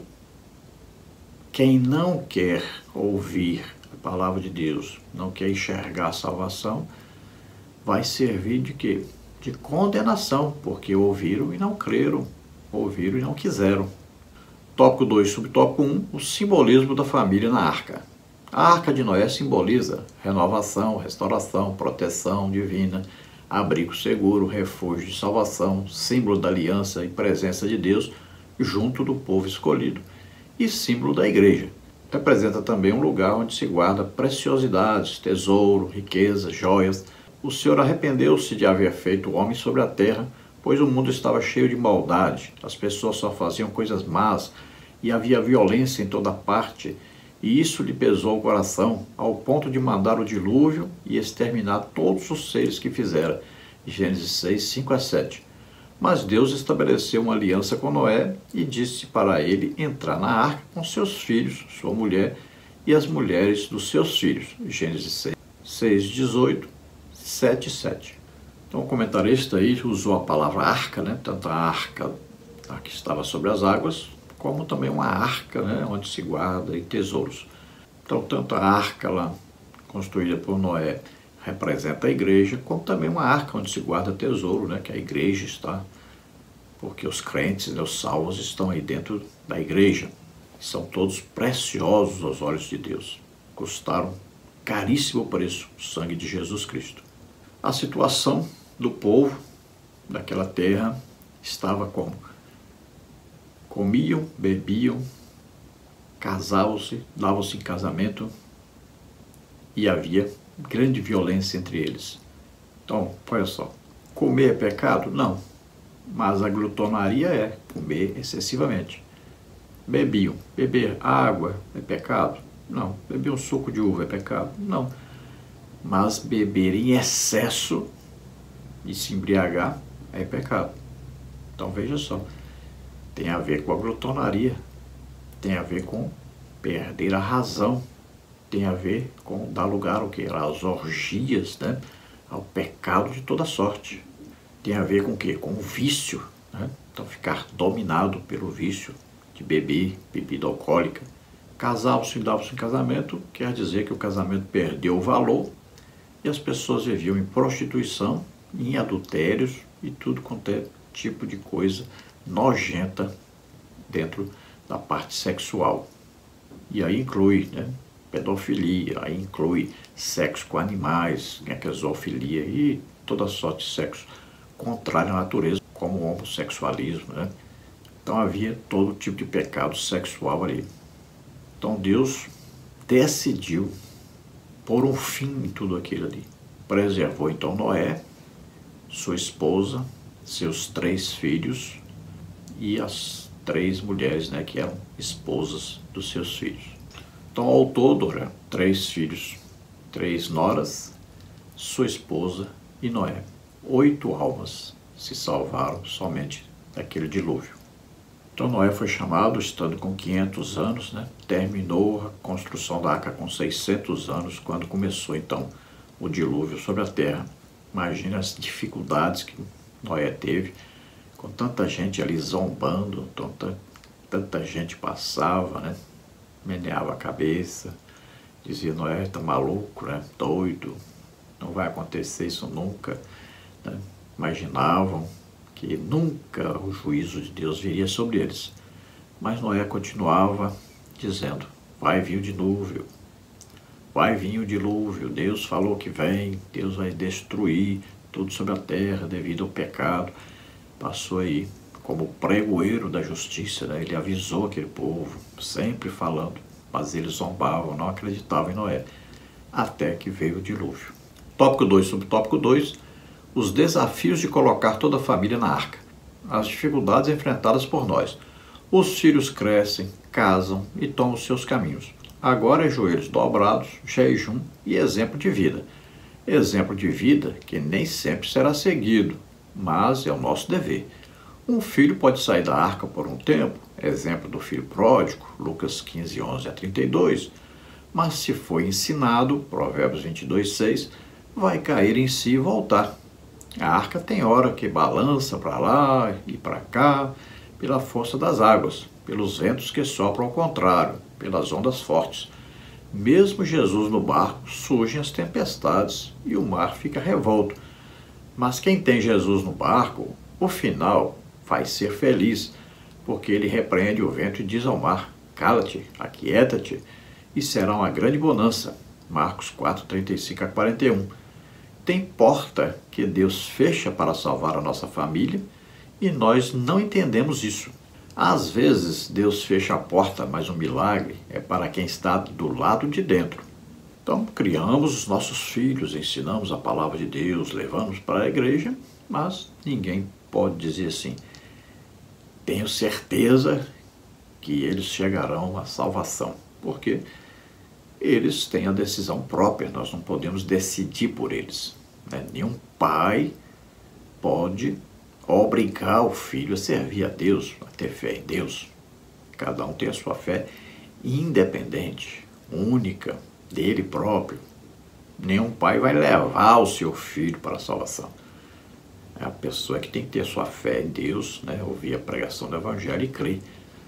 quem não quer ouvir a palavra de Deus, não quer enxergar a salvação, vai servir de quê? De condenação, porque ouviram e não creram, ouviram e não quiseram. Tópico dois, subtópico um, o simbolismo da família na arca. A arca de Noé simboliza renovação, restauração, proteção divina, abrigo seguro, refúgio de salvação, símbolo da aliança e presença de Deus junto do povo escolhido, e símbolo da igreja. Representa também um lugar onde se guarda preciosidades, tesouro, riqueza, joias. O Senhor arrependeu-se de haver feito o homem sobre a terra, pois o mundo estava cheio de maldade, as pessoas só faziam coisas más e havia violência em toda parte, e isso lhe pesou o coração, ao ponto de mandar o dilúvio e exterminar todos os seres que fizera. Gênesis seis, cinco a sete. Mas Deus estabeleceu uma aliança com Noé e disse para ele entrar na arca com seus filhos, sua mulher e as mulheres dos seus filhos. Gênesis seis, dezoito, sete, sete. Então o comentarista aí usou a palavra arca, né? Tanto a arca a que estava sobre as águas, como também uma arca, né? Onde se guarda e tesouros. Então tanto a arca lá, construída por Noé, representa a igreja, como também uma arca onde se guarda tesouro, né? Que a igreja está porque os crentes, né, os salvos, estão aí dentro da igreja. São todos preciosos aos olhos de Deus. Custaram caríssimo preço o sangue de Jesus Cristo. A situação do povo daquela terra estava como? Comiam, bebiam, casavam-se, davam-se em casamento e havia grande violência entre eles. Então, olha só, comer é pecado? Não, mas a glutonaria é comer excessivamente. Bebiam, beber água é pecado? Não. Beber um suco de uva é pecado? Não. Mas beber em excesso e se embriagar é pecado. Então veja só, tem a ver com a glutonaria, tem a ver com perder a razão, tem a ver com dar lugar ao que? Às orgias, né? Ao pecado de toda sorte. Tem a ver com o quê? Com o vício, né? Então ficar dominado pelo vício de beber, bebida alcoólica. Casavam-se e davam-se em casamento, quer dizer que o casamento perdeu o valor e as pessoas viviam em prostituição, em adultérios e tudo quanto é tipo de coisa nojenta dentro da parte sexual. E aí inclui, né, pedofilia, aí inclui sexo com animais, né, que é zoofilia e toda sorte de sexo contrário à natureza, como o homossexualismo, né? Então havia todo tipo de pecado sexual ali. Então Deus decidiu pôr um fim em tudo aquilo ali. Preservou então Noé, sua esposa, seus três filhos e as três mulheres, né, que eram esposas dos seus filhos. Então ao todo, né, três filhos, três noras, sua esposa e Noé. Oito almas se salvaram somente daquele dilúvio. Então Noé foi chamado, estando com quinhentos anos, né? Terminou a construção da arca com seiscentos anos, quando começou então o dilúvio sobre a terra. Imagina as dificuldades que Noé teve, com tanta gente ali zombando, tanta, tanta gente passava, né? Meneava a cabeça, dizia: Noé está maluco, né? Doido, não vai acontecer isso nunca, né? Imaginavam que nunca o juízo de Deus viria sobre eles. Mas Noé continuava dizendo: vai vir o dilúvio, vai vir o dilúvio, Deus falou que vem, Deus vai destruir tudo sobre a terra devido ao pecado. Passou aí como pregoeiro da justiça, né? Ele avisou aquele povo, sempre falando, mas eles zombavam, não acreditavam em Noé, até que veio o dilúvio. Tópico dois, subtópico dois, os desafios de colocar toda a família na arca. As dificuldades enfrentadas por nós. Os filhos crescem, casam e tomam seus caminhos. Agora é joelhos dobrados, jejum e exemplo de vida. Exemplo de vida que nem sempre será seguido, mas é o nosso dever. Um filho pode sair da arca por um tempo, exemplo do filho pródigo, Lucas quinze, onze a trinta e dois, mas se for ensinado, Provérbios vinte e dois, seis, vai cair em si e voltar. A arca tem hora que balança para lá e para cá, pela força das águas, pelos ventos que sopram ao contrário, pelas ondas fortes. Mesmo Jesus no barco, surgem as tempestades e o mar fica revolto. Mas quem tem Jesus no barco, o final vai ser feliz, porque ele repreende o vento e diz ao mar: cala-te, aquieta-te, e será uma grande bonança. Marcos quatro, trinta e cinco a quarenta e um. Tem porta que Deus fecha para salvar a nossa família e nós não entendemos isso. Às vezes Deus fecha a porta, mas o milagre é para quem está do lado de dentro. Então criamos os nossos filhos, ensinamos a palavra de Deus, levamos para a igreja, mas ninguém pode dizer assim: tenho certeza que eles chegarão à salvação, porque eles têm a decisão própria, nós não podemos decidir por eles, né? Nenhum pai pode obrigar o filho a servir a Deus, a ter fé em Deus. Cada um tem a sua fé independente, única, dele próprio. Nenhum pai vai levar o seu filho para a salvação. É a pessoa que tem que ter a sua fé em Deus, né? Ouvir a pregação do Evangelho e crer.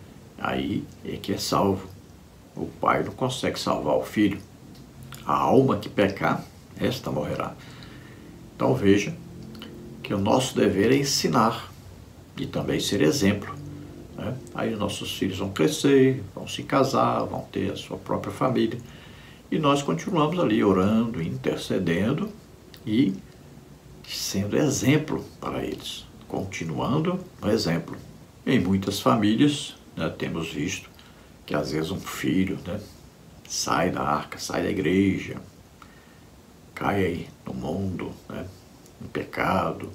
Aí é que é salvo. O pai não consegue salvar o filho. A alma que pecar, esta morrerá. Então veja que o nosso dever é ensinar, e também ser exemplo, né? Aí nossos filhos vão crescer, vão se casar, vão ter a sua própria família, e nós continuamos ali orando, intercedendo e sendo exemplo para eles, continuando no exemplo. Em muitas famílias, né, temos visto que às vezes um filho, né, sai da arca, sai da igreja, cai aí no mundo, né, no pecado,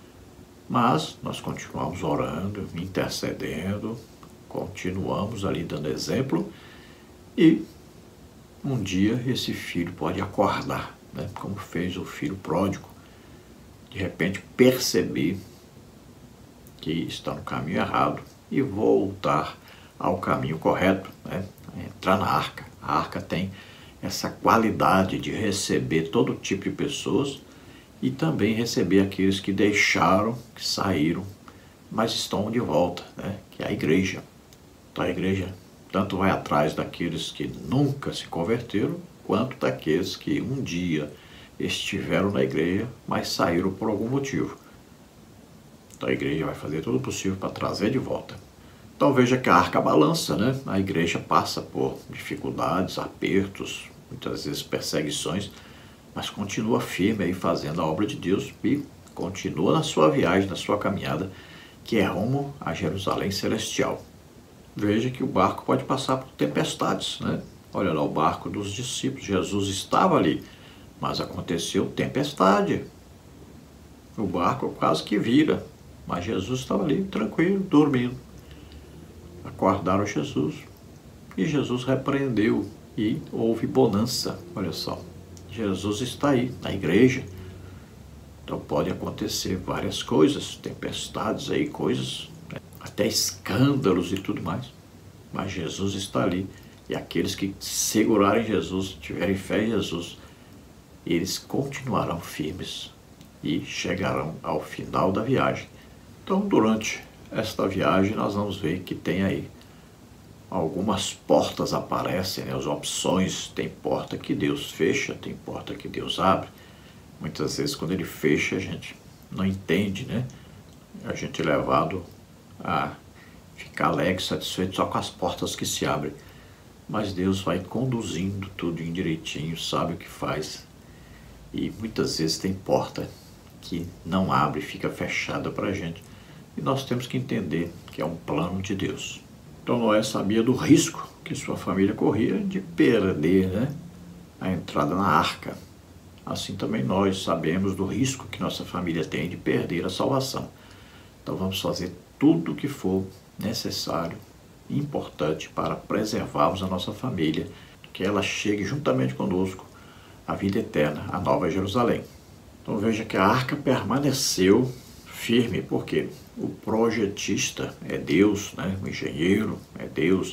mas nós continuamos orando, intercedendo, continuamos ali dando exemplo, e um dia esse filho pode acordar, né, como fez o filho pródigo, de repente perceber que está no caminho errado e voltar ao caminho correto, né? Entrar na arca. A arca tem essa qualidade de receber todo tipo de pessoas e também receber aqueles que deixaram, que saíram, mas estão de volta, né? Que é a igreja. Então a igreja tanto vai atrás daqueles que nunca se converteram, quanto daqueles que um dia estiveram na igreja, mas saíram por algum motivo. Então a igreja vai fazer tudo possível para trazer de volta. Então veja que a arca balança, né? A igreja passa por dificuldades, apertos, muitas vezes perseguições, mas continua firme aí fazendo a obra de Deus e continua na sua viagem, na sua caminhada, que é rumo a Jerusalém Celestial. Veja que o barco pode passar por tempestades, né? Olha lá o barco dos discípulos, Jesus estava ali, mas aconteceu tempestade. O barco quase que vira, mas Jesus estava ali tranquilo, dormindo. Acordaram Jesus e Jesus repreendeu e houve bonança. Olha só, Jesus está aí na igreja, então pode acontecer várias coisas, tempestades aí, coisas, né? Até escândalos e tudo mais, mas Jesus está ali, e aqueles que segurarem Jesus, tiverem fé em Jesus, eles continuarão firmes e chegarão ao final da viagem. Então, durante esta viagem, nós vamos ver que tem aí algumas portas aparecem, né? As opções, tem porta que Deus fecha, tem porta que Deus abre. Muitas vezes, quando Ele fecha, a gente não entende, né? A gente é levado a ficar alegre, satisfeito só com as portas que se abrem. Mas Deus vai conduzindo tudo em direitinho, sabe o que faz. E muitas vezes tem porta que não abre, fica fechada para a gente. E nós temos que entender que é um plano de Deus. Então Noé sabia do risco que sua família corria de perder, né, a entrada na arca. Assim também nós sabemos do risco que nossa família tem de perder a salvação. Então vamos fazer tudo o que for necessário e importante para preservarmos a nossa família, que ela chegue juntamente conosco à vida eterna, a Nova Jerusalém. Então veja que a arca permaneceu firme, porque o projetista é Deus, né? O engenheiro é Deus,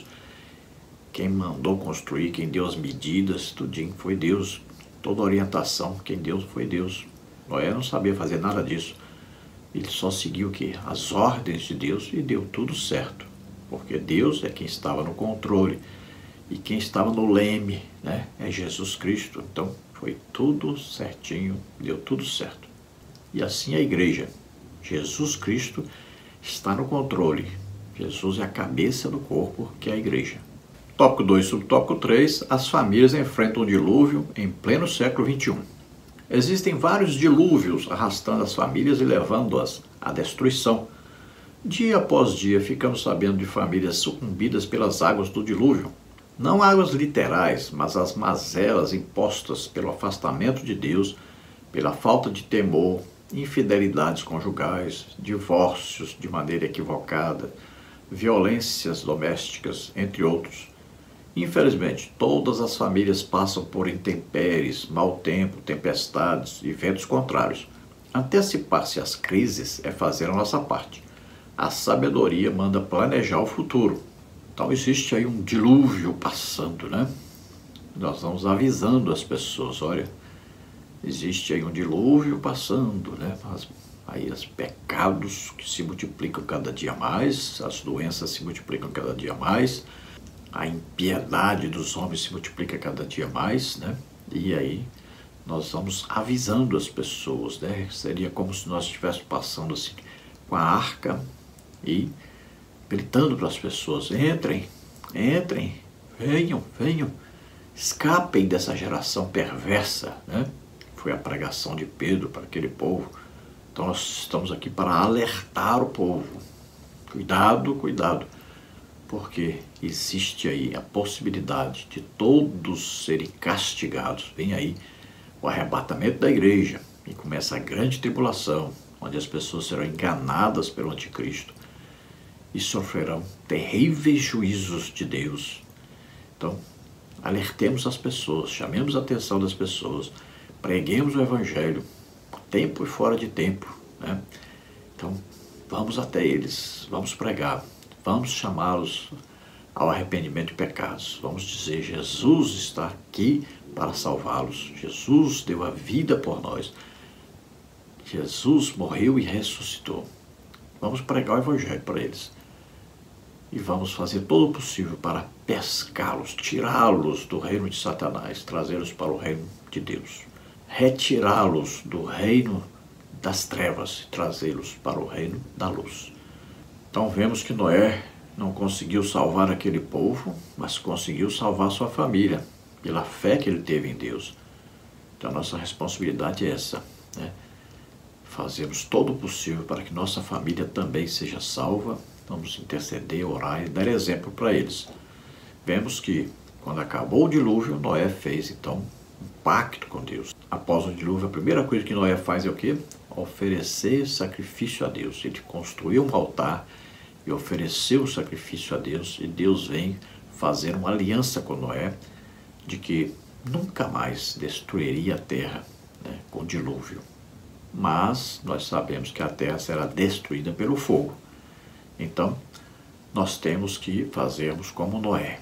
quem mandou construir, quem deu as medidas, tudinho foi Deus, toda orientação, quem deu foi Deus. Noé não sabia fazer nada disso, ele só seguiu o quê? As ordens de Deus e deu tudo certo, porque Deus é quem estava no controle e quem estava no leme, né? É Jesus Cristo. Então foi tudo certinho, deu tudo certo. E assim a igreja, Jesus Cristo está no controle. Jesus é a cabeça do corpo, que é a igreja. Tópico dois, subtópico três, as famílias enfrentam o dilúvio em pleno século vinte e um. Existem vários dilúvios arrastando as famílias e levando-as à destruição. Dia após dia ficamos sabendo de famílias sucumbidas pelas águas do dilúvio. Não águas literais, mas as mazelas impostas pelo afastamento de Deus, pela falta de temor, infidelidades conjugais, divórcios de maneira equivocada, violências domésticas, entre outros. Infelizmente, todas as famílias passam por intempéries, mau tempo, tempestades e ventos contrários. Antecipar-se às crises é fazer a nossa parte. A sabedoria manda planejar o futuro. Então existe aí um dilúvio passando, né? Nós vamos avisando as pessoas, olha, existe aí um dilúvio passando, né? As, aí os pecados que se multiplicam cada dia mais, as doenças se multiplicam cada dia mais, a impiedade dos homens se multiplica cada dia mais, né? E aí nós vamos avisando as pessoas, né? Seria como se nós estivéssemos passando assim com a arca e gritando para as pessoas: entrem, entrem, venham, venham, escapem dessa geração perversa, né? Foi a pregação de Pedro para aquele povo. Então nós estamos aqui para alertar o povo. Cuidado, cuidado, porque existe aí a possibilidade de todos serem castigados. Vem aí o arrebatamento da igreja e começa a grande tribulação, onde as pessoas serão enganadas pelo anticristo e sofrerão terríveis juízos de Deus. Então, alertemos as pessoas, chamemos a atenção das pessoas, preguemos o evangelho, tempo e fora de tempo, né? Então, vamos até eles, vamos pregar, vamos chamá-los ao arrependimento de pecados. Vamos dizer: Jesus está aqui para salvá-los. Jesus deu a vida por nós. Jesus morreu e ressuscitou. Vamos pregar o evangelho para eles. E vamos fazer todo o possível para pescá-los, tirá-los do reino de Satanás, trazê-los para o reino de Deus. Retirá-los do reino das trevas e trazê-los para o reino da luz. Então vemos que Noé não conseguiu salvar aquele povo, mas conseguiu salvar sua família, pela fé que ele teve em Deus. Então a nossa responsabilidade é essa, né? Fazemos todo o possível para que nossa família também seja salva. Vamos interceder, orar e dar exemplo para eles. Vemos que quando acabou o dilúvio, Noé fez então um pacto com Deus. Após o dilúvio, a primeira coisa que Noé faz é o quê? Oferecer sacrifício a Deus. Ele construiu um altar e ofereceu o sacrifício a Deus, e Deus vem fazer uma aliança com Noé de que nunca mais destruiria a terra, né, com o dilúvio. Mas nós sabemos que a terra será destruída pelo fogo. Então, nós temos que fazermos como Noé.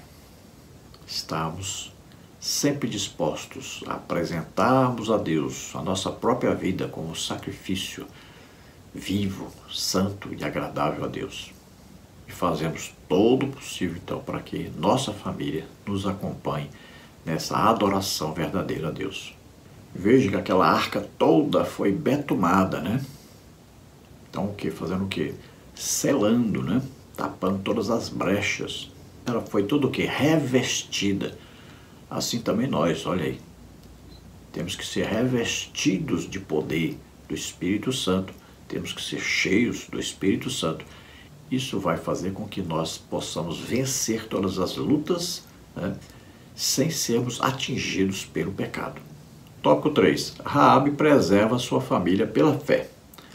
Estamos sempre dispostos a apresentarmos a Deus a nossa própria vida como sacrifício vivo, santo e agradável a Deus. E fazemos todo o possível, então, para que nossa família nos acompanhe nessa adoração verdadeira a Deus. Veja que aquela arca toda foi betumada, né? Então, o que? Fazendo o quê? Selando, né? Tapando todas as brechas. Ela foi tudo o quê? Revestida. Assim também nós, olha aí. Temos que ser revestidos de poder do Espírito Santo. Temos que ser cheios do Espírito Santo. Isso vai fazer com que nós possamos vencer todas as lutas, né, sem sermos atingidos pelo pecado. Tópico três. Raabe preserva sua família pela fé.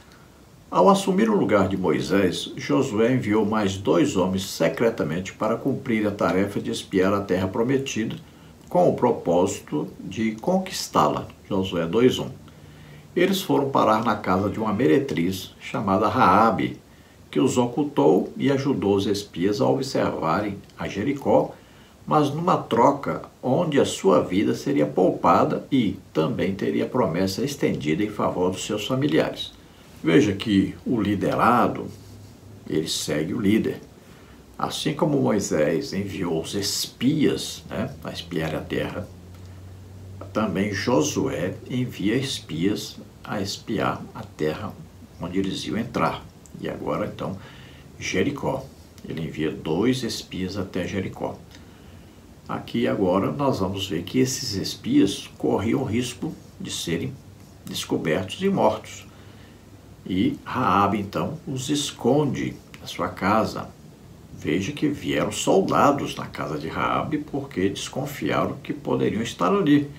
Ao assumir o lugar de Moisés, Josué enviou mais dois homens secretamente para cumprir a tarefa de espiar a terra prometida, com o propósito de conquistá-la. Josué dois, um. Eles foram parar na casa de uma meretriz chamada Raabe, que os ocultou e ajudou os espias a observarem a Jericó, mas numa troca onde a sua vida seria poupada e também teria promessa estendida em favor dos seus familiares. Veja que o liderado, ele segue o líder. Assim como Moisés enviou os espias, né, a espiar a terra, também Josué envia espias a espiar a terra onde eles iam entrar. E agora, então, Jericó. Ele envia dois espias até Jericó. Aqui agora nós vamos ver que esses espias corriam o risco de serem descobertos e mortos. E Raabe, então, os esconde na sua casa. Veja que vieram soldados na casa de Raabe porque desconfiaram que poderiam estar ali.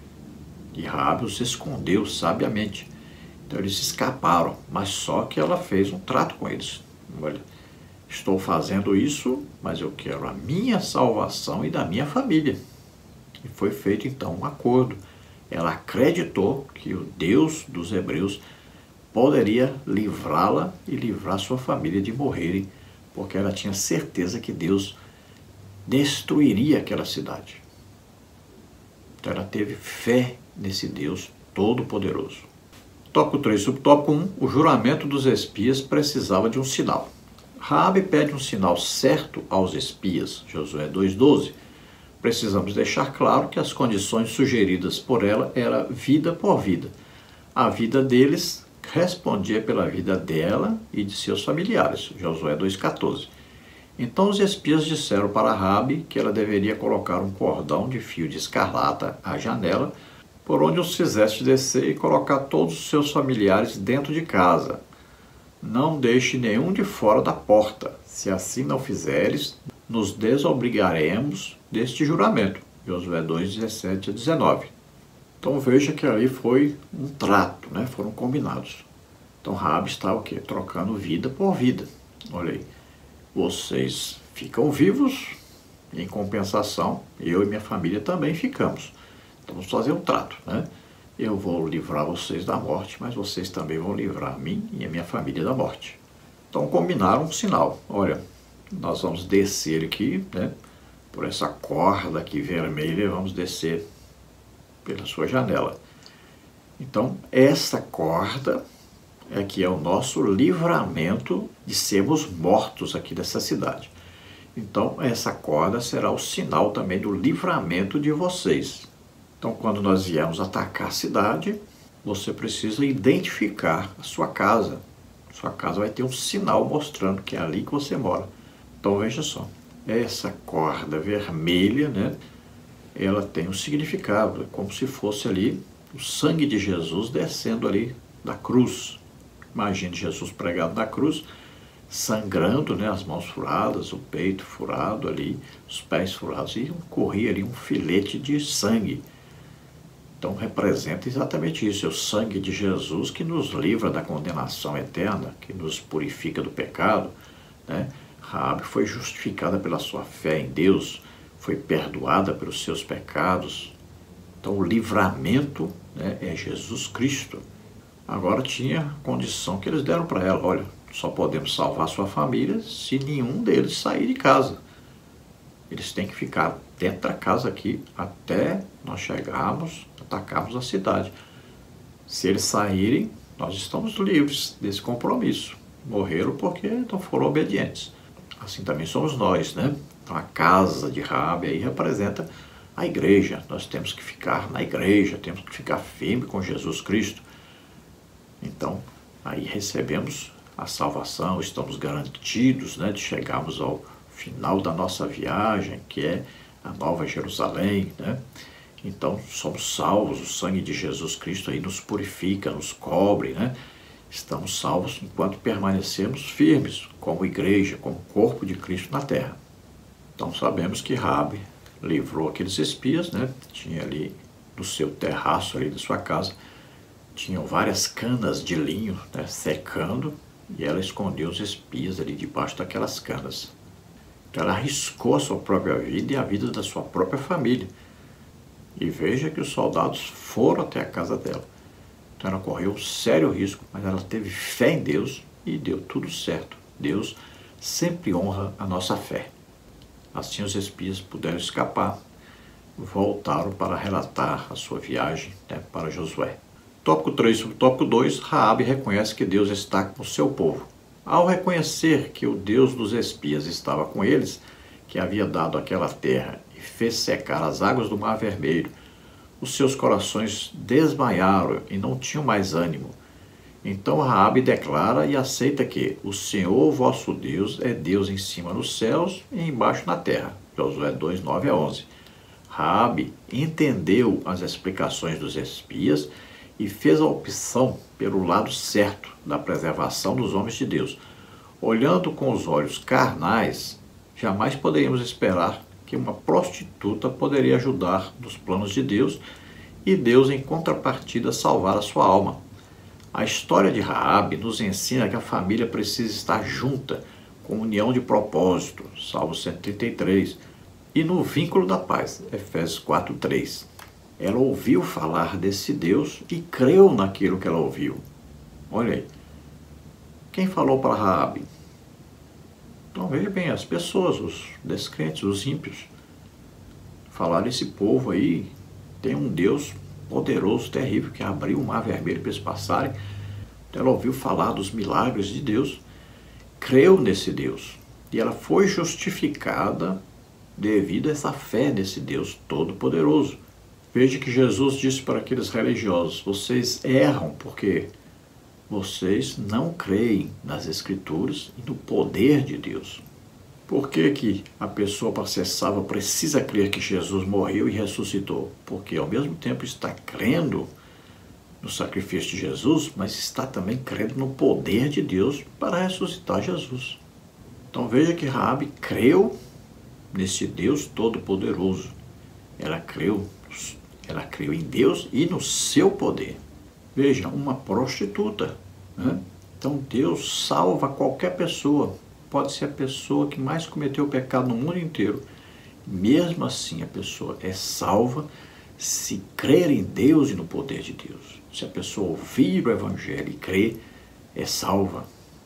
E Raabe os escondeu sabiamente. Então eles escaparam, mas só que ela fez um trato com eles. Olha, estou fazendo isso, mas eu quero a minha salvação e da minha família. E foi feito então um acordo. Ela acreditou que o Deus dos hebreus poderia livrá-la e livrar sua família de morrerem, porque ela tinha certeza que Deus destruiria aquela cidade. Então ela teve fé nesse Deus todo-poderoso. Tópico três, subtópico um, o juramento dos espias precisava de um sinal. Raabe pede um sinal certo aos espias, Josué dois, doze. Precisamos deixar claro que as condições sugeridas por ela era vida por vida. A vida deles respondia pela vida dela e de seus familiares. Josué dois, quatorze. Então os espias disseram para Raabe que ela deveria colocar um cordão de fio de escarlata à janela, por onde os fizeste descer, e colocar todos os seus familiares dentro de casa. Não deixe nenhum de fora da porta. Se assim não fizeres, nos desobrigaremos deste juramento. Josué dois, dezessete a dezenove. Então veja que ali foi um trato, né? Foram combinados. Então Raabe está o quê? Trocando vida por vida. Olha aí. Vocês ficam vivos, em compensação, eu e minha família também ficamos. Então vamos fazer um trato, né? Eu vou livrar vocês da morte, mas vocês também vão livrar a mim e a minha família da morte. Então combinaram um sinal. Olha, nós vamos descer aqui, né? Por essa corda aqui vermelha, vamos descer pela sua janela. Então essa corda é que é o nosso livramento de sermos mortos aqui dessa cidade. Então, essa corda será o sinal também do livramento de vocês. Então, quando nós viemos atacar a cidade, você precisa identificar a sua casa. Sua casa vai ter um sinal mostrando que é ali que você mora. Então, veja só, essa corda vermelha, né, ela tem um significado, é como se fosse ali o sangue de Jesus descendo ali da cruz. Imagine Jesus pregado na cruz, sangrando, né, as mãos furadas, o peito furado ali, os pés furados, e corria ali um filete de sangue. Então representa exatamente isso, é o sangue de Jesus que nos livra da condenação eterna, que nos purifica do pecado, né? Raabe foi justificada pela sua fé em Deus, foi perdoada pelos seus pecados. Então o livramento, né, é Jesus Cristo. Agora tinha a condição que eles deram para ela, olha, só podemos salvar sua família se nenhum deles sair de casa. Eles têm que ficar dentro da casa aqui até nós chegarmos, atacarmos a cidade. Se eles saírem, nós estamos livres desse compromisso. Morreram porque não foram obedientes. Assim também somos nós, né? Então a casa de Raabe aí representa a igreja. Nós temos que ficar na igreja, temos que ficar firme com Jesus Cristo. Então, aí recebemos a salvação, estamos garantidos, né, de chegarmos ao final da nossa viagem, que é a Nova Jerusalém, né? Então, somos salvos, o sangue de Jesus Cristo aí nos purifica, nos cobre, né? Estamos salvos enquanto permanecemos firmes como igreja, como corpo de Cristo na terra. Então, sabemos que Raabe livrou aqueles espias, né? Tinha ali no seu terraço ali da sua casa, tinham várias canas de linho, né, secando, e ela escondeu os espias ali debaixo daquelas canas. Então ela arriscou a sua própria vida e a vida da sua própria família. E veja que os soldados foram até a casa dela. Então ela correu um sério risco, mas ela teve fé em Deus e deu tudo certo. Deus sempre honra a nossa fé. Assim os espias puderam escapar, voltaram para relatar a sua viagem, né, para Josué. Tópico três, tópico dois, Raabe reconhece que Deus está com o seu povo. Ao reconhecer que o Deus dos espias estava com eles, que havia dado aquela terra e fez secar as águas do Mar Vermelho, os seus corações desmaiaram e não tinham mais ânimo. Então Raabe declara e aceita que o Senhor vosso Deus é Deus em cima nos céus e embaixo na terra. Josué dois, nove a onze. Raabe entendeu as explicações dos espias e fez a opção pelo lado certo da preservação dos homens de Deus. Olhando com os olhos carnais, jamais poderíamos esperar que uma prostituta poderia ajudar nos planos de Deus e Deus, em contrapartida, salvar a sua alma. A história de Raabe nos ensina que a família precisa estar junta, com união de propósito, Salmo cento e trinta e três, e no vínculo da paz, Efésios quatro, três. Ela ouviu falar desse Deus e creu naquilo que ela ouviu. Olha aí. Quem falou para Raabe? Então veja bem, as pessoas, os descrentes, os ímpios, falaram: esse povo aí tem um Deus poderoso, terrível, que abriu o Mar Vermelho para eles passarem. Então ela ouviu falar dos milagres de Deus, creu nesse Deus, e ela foi justificada devido a essa fé nesse Deus todo-poderoso. Veja que Jesus disse para aqueles religiosos: vocês erram porque vocês não creem nas Escrituras e no poder de Deus. Por que que a pessoa para ser salva precisa crer que Jesus morreu e ressuscitou? Porque ao mesmo tempo está crendo no sacrifício de Jesus, mas está também crendo no poder de Deus para ressuscitar Jesus. Então veja que Raabe creu nesse Deus todo-poderoso. Ela creu, ela creu em Deus e no seu poder. Veja, uma prostituta, né? Então Deus salva qualquer pessoa. Pode ser a pessoa que mais cometeu pecado no mundo inteiro. Mesmo assim, a pessoa é salva se crer em Deus e no poder de Deus. Se a pessoa ouvir o Evangelho e crer, é salva.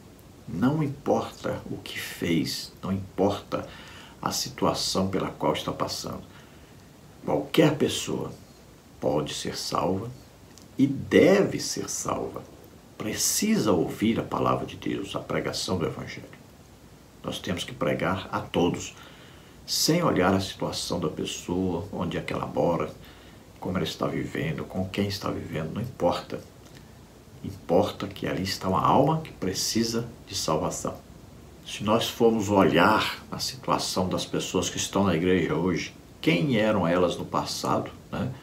Não importa o que fez, não importa a situação pela qual está passando. Qualquer pessoa pode ser salva e deve ser salva. Precisa ouvir a palavra de Deus, a pregação do Evangelho. Nós temos que pregar a todos, sem olhar a situação da pessoa, onde é que ela mora, como ela está vivendo, com quem está vivendo, não importa. Importa que ali está uma alma que precisa de salvação. Se nós formos olhar a situação das pessoas que estão na igreja hoje, quem eram elas no passado, né?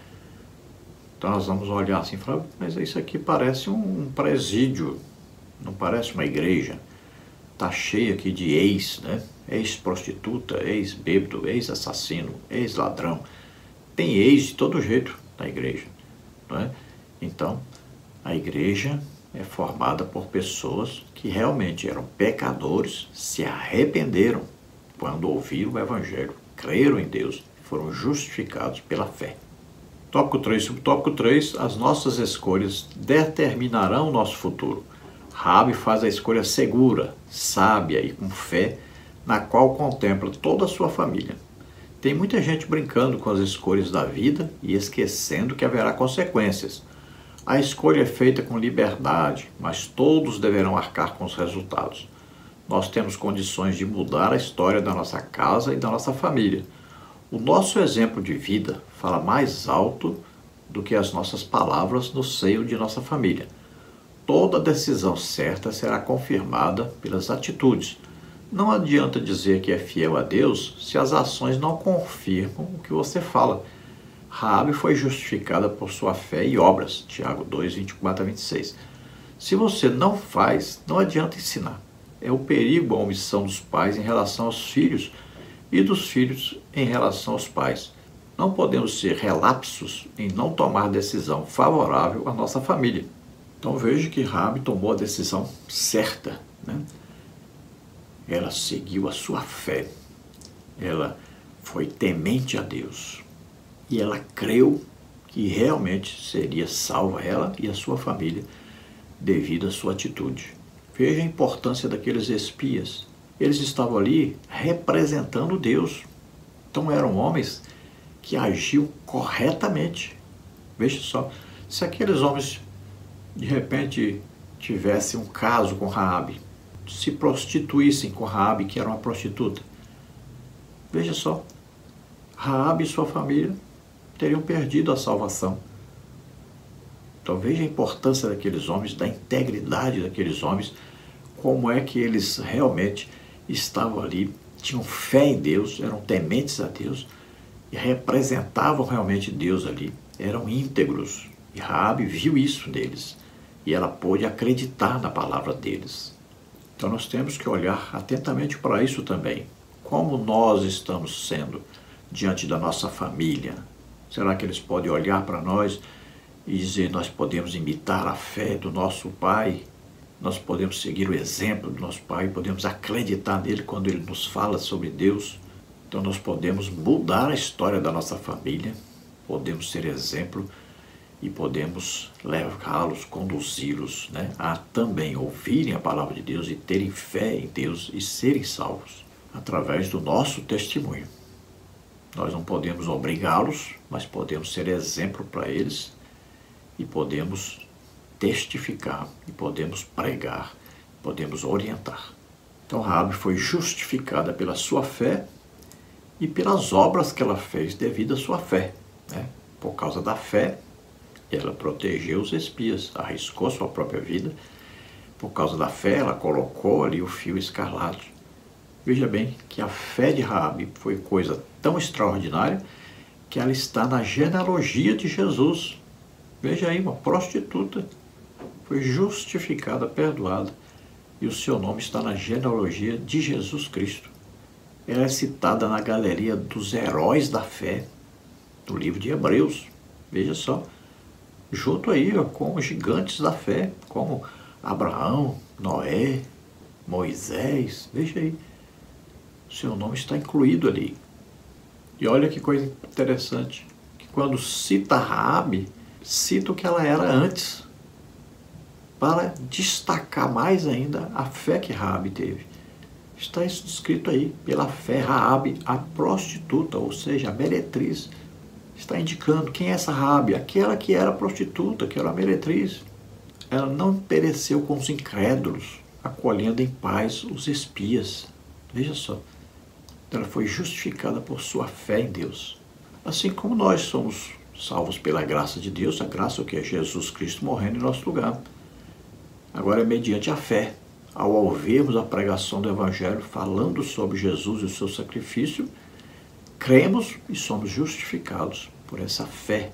Então nós vamos olhar assim e falar, mas isso aqui parece um presídio, não parece uma igreja. Está cheio aqui de ex, né? Ex-prostituta, ex-bêbado, ex-assassino, ex-ladrão. Tem ex de todo jeito na igreja, não é? Então, a igreja é formada por pessoas que realmente eram pecadores, se arrependeram quando ouviram o Evangelho, creram em Deus e foram justificados pela fé. Tópico três, subtópico três, as nossas escolhas determinarão o nosso futuro. Raabe faz a escolha segura, sábia e com fé, na qual contempla toda a sua família. Tem muita gente brincando com as escolhas da vida e esquecendo que haverá consequências. A escolha é feita com liberdade, mas todos deverão arcar com os resultados. Nós temos condições de mudar a história da nossa casa e da nossa família. O nosso exemplo de vida fala mais alto do que as nossas palavras no seio de nossa família. Toda decisão certa será confirmada pelas atitudes. Não adianta dizer que é fiel a Deus se as ações não confirmam o que você fala. Raabe foi justificada por sua fé e obras. Tiago dois, vinte e quatro a vinte e seis. Se você não faz, não adianta ensinar. É o perigo a omissão dos pais em relação aos filhos e dos filhos em relação aos pais. Não podemos ser relapsos em não tomar decisão favorável à nossa família. Então veja que Raabe tomou a decisão certa, né? Ela seguiu a sua fé, ela foi temente a Deus e ela creu que realmente seria salva ela e a sua família devido à sua atitude. Veja a importância daqueles espias. Eles estavam ali representando Deus. Então eram homens que agiam corretamente. Veja só, se aqueles homens de repente tivessem um caso com Raabe, se prostituíssem com Raabe, que era uma prostituta, veja só, Raabe e sua família teriam perdido a salvação. Então veja a importância daqueles homens, da integridade daqueles homens, como é que eles realmente estavam ali, tinham fé em Deus, eram tementes a Deus e representavam realmente Deus ali, eram íntegros. E Raabe viu isso neles e ela pôde acreditar na palavra deles. Então nós temos que olhar atentamente para isso também. Como nós estamos sendo diante da nossa família? Será que eles podem olhar para nós e dizer, nós podemos imitar a fé do nosso pai? Nós podemos seguir o exemplo do nosso pai, podemos acreditar nele quando ele nos fala sobre Deus. Então nós podemos mudar a história da nossa família, podemos ser exemplo e podemos levá-los, conduzi-los, né, a também ouvirem a palavra de Deus e terem fé em Deus e serem salvos através do nosso testemunho. Nós não podemos obrigá-los, mas podemos ser exemplo para eles e podemos testificar e podemos pregar, podemos orientar. Então Raabe foi justificada pela sua fé e pelas obras que ela fez devido à sua fé, né? Por causa da fé, ela protegeu os espias, arriscou sua própria vida por causa da fé, ela colocou ali o fio escarlate. Veja bem que a fé de Raabe foi coisa tão extraordinária que ela está na genealogia de Jesus. Veja aí, uma prostituta foi justificada, perdoada, e o seu nome está na genealogia de Jesus Cristo. Ela é citada na galeria dos heróis da fé, do livro de Hebreus. Veja só, junto aí ó, com os gigantes da fé, como Abraão, Noé, Moisés. Veja aí, o seu nome está incluído ali. E olha que coisa interessante, que quando cita Raabe, cita o que ela era antes, para destacar mais ainda a fé que Raabe teve. Está isso descrito aí, pela fé Raabe, a prostituta, ou seja, a meretriz, está indicando quem é essa Raabe, aquela que era prostituta, que era a meretriz. Ela não pereceu com os incrédulos, acolhendo em paz os espias. Veja só, ela foi justificada por sua fé em Deus. Assim como nós somos salvos pela graça de Deus, a graça que é Jesus Cristo morrendo em nosso lugar. Agora é mediante a fé. Ao ouvirmos a pregação do Evangelho falando sobre Jesus e o seu sacrifício, cremos e somos justificados por essa fé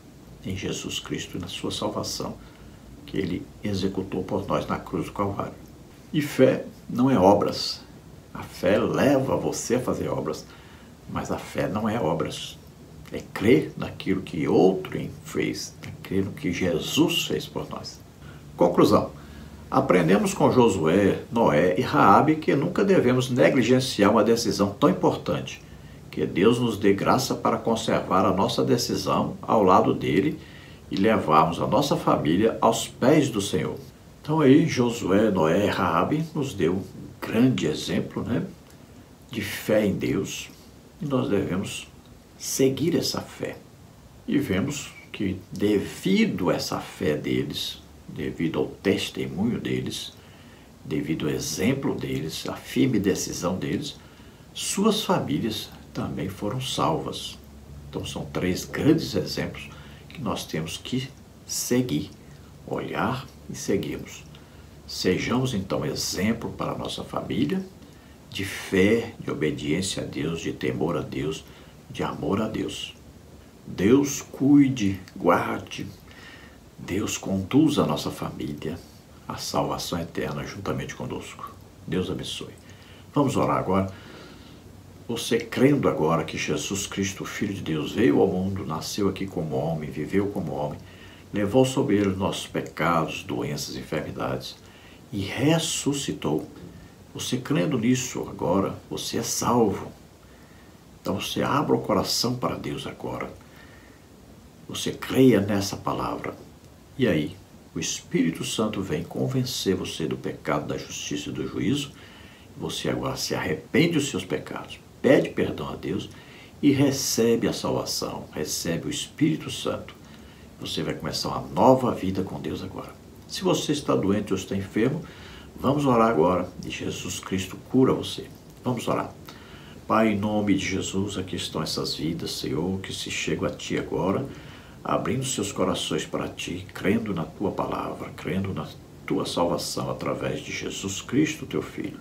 em Jesus Cristo e na sua salvação, que Ele executou por nós na cruz do Calvário. E fé não é obras. A fé leva você a fazer obras, mas a fé não é obras. É crer naquilo que outrem fez, é crer no que Jesus fez por nós. Conclusão. Aprendemos com Josué, Noé e Raabe que nunca devemos negligenciar uma decisão tão importante. Que Deus nos dê graça para conservar a nossa decisão ao lado dele e levarmos a nossa família aos pés do Senhor. Então aí Josué, Noé e Raabe nos deu um grande exemplo, né, de fé em Deus, e nós devemos seguir essa fé. E vemos que devido a essa fé deles, devido ao testemunho deles, devido ao exemplo deles, à firme decisão deles, suas famílias também foram salvas. Então são três grandes exemplos que nós temos que seguir, olhar e seguirmos. Sejamos então exemplo para a nossa família, de fé, de obediência a Deus, de temor a Deus, de amor a Deus. Deus cuide, guarde, Deus conduz a nossa família à salvação eterna juntamente conosco. Deus abençoe. Vamos orar agora. Você crendo agora que Jesus Cristo, Filho de Deus, veio ao mundo, nasceu aqui como homem, viveu como homem, levou sobre ele os nossos pecados, doenças, enfermidades e ressuscitou. Você crendo nisso agora, você é salvo. Então você abra o coração para Deus agora. Você creia nessa palavra. E aí, o Espírito Santo vem convencer você do pecado, da justiça e do juízo. Você agora se arrepende dos seus pecados, pede perdão a Deus e recebe a salvação, recebe o Espírito Santo. Você vai começar uma nova vida com Deus agora. Se você está doente ou está enfermo, vamos orar agora e Jesus Cristo cura você. Vamos orar. Pai, em nome de Jesus, aqui estão essas vidas, Senhor, que se chegam a Ti agora, abrindo seus corações para Ti, crendo na Tua palavra, crendo na Tua salvação através de Jesus Cristo, Teu Filho.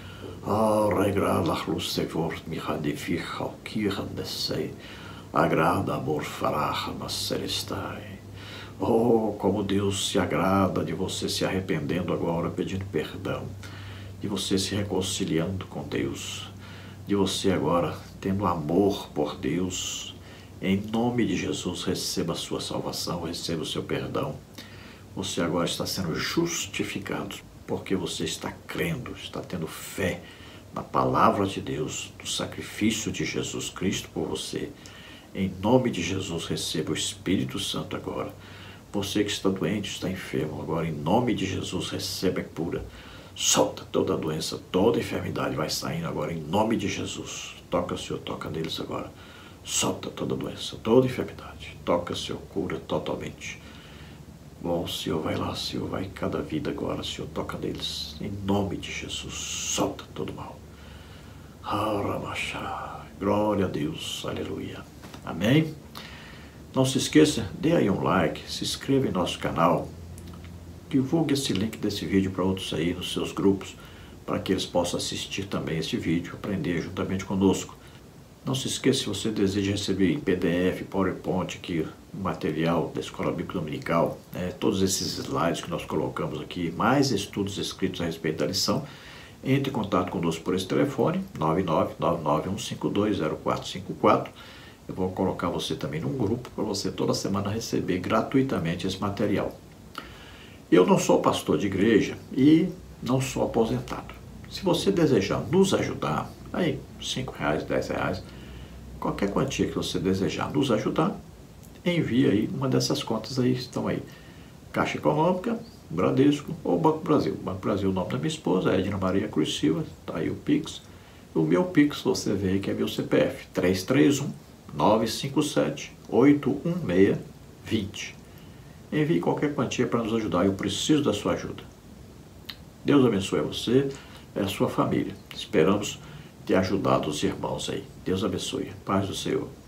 Agrada amor fará celestai. Oh, como Deus se agrada de você se arrependendo agora, pedindo perdão, de você se reconciliando com Deus, de você agora tendo amor por Deus. Em nome de Jesus, receba a sua salvação, receba o seu perdão. Você agora está sendo justificado, porque você está crendo, está tendo fé na palavra de Deus, no sacrifício de Jesus Cristo por você. Em nome de Jesus, receba o Espírito Santo agora. Você que está doente, está enfermo, agora em nome de Jesus, receba a cura. Solta toda a doença, toda a enfermidade vai saindo agora em nome de Jesus. Toca, Senhor, toca neles agora. Solta toda doença, toda enfermidade. Toca, Senhor, cura totalmente. Bom, Senhor, vai lá, Senhor, vai em cada vida agora, Senhor, toca neles. Em nome de Jesus, solta todo mal. Glória a Deus, aleluia. Amém? Não se esqueça, dê aí um like, se inscreva em nosso canal, divulgue esse link desse vídeo para outros aí nos seus grupos, para que eles possam assistir também esse vídeo, aprender juntamente conosco. Não se esqueça, se você deseja receber em P D F, PowerPoint, aqui, o material da Escola Bíblica Dominical, né, todos esses slides que nós colocamos aqui, mais estudos escritos a respeito da lição, entre em contato conosco por esse telefone, nove nove nove nove um cinco dois zero quatro cinco quatro. Eu vou colocar você também num grupo para você toda semana receber gratuitamente esse material. Eu não sou pastor de igreja e não sou aposentado. Se você desejar nos ajudar, aí cinco reais, dez reais, qualquer quantia que você desejar nos ajudar, envie aí uma dessas contas aí, estão aí. Caixa Econômica, Bradesco ou Banco Brasil. Banco Brasil, o nome da minha esposa é Edna Maria Cruz Silva, está aí o Pix. O meu Pix, você vê aí que é meu C P F, três três um, nove cinco sete, oito um seis, dois zero. Envie qualquer quantia para nos ajudar, eu preciso da sua ajuda. Deus abençoe você e a sua família. Esperamos ter ajudado os irmãos aí. Deus abençoe. Paz do Senhor.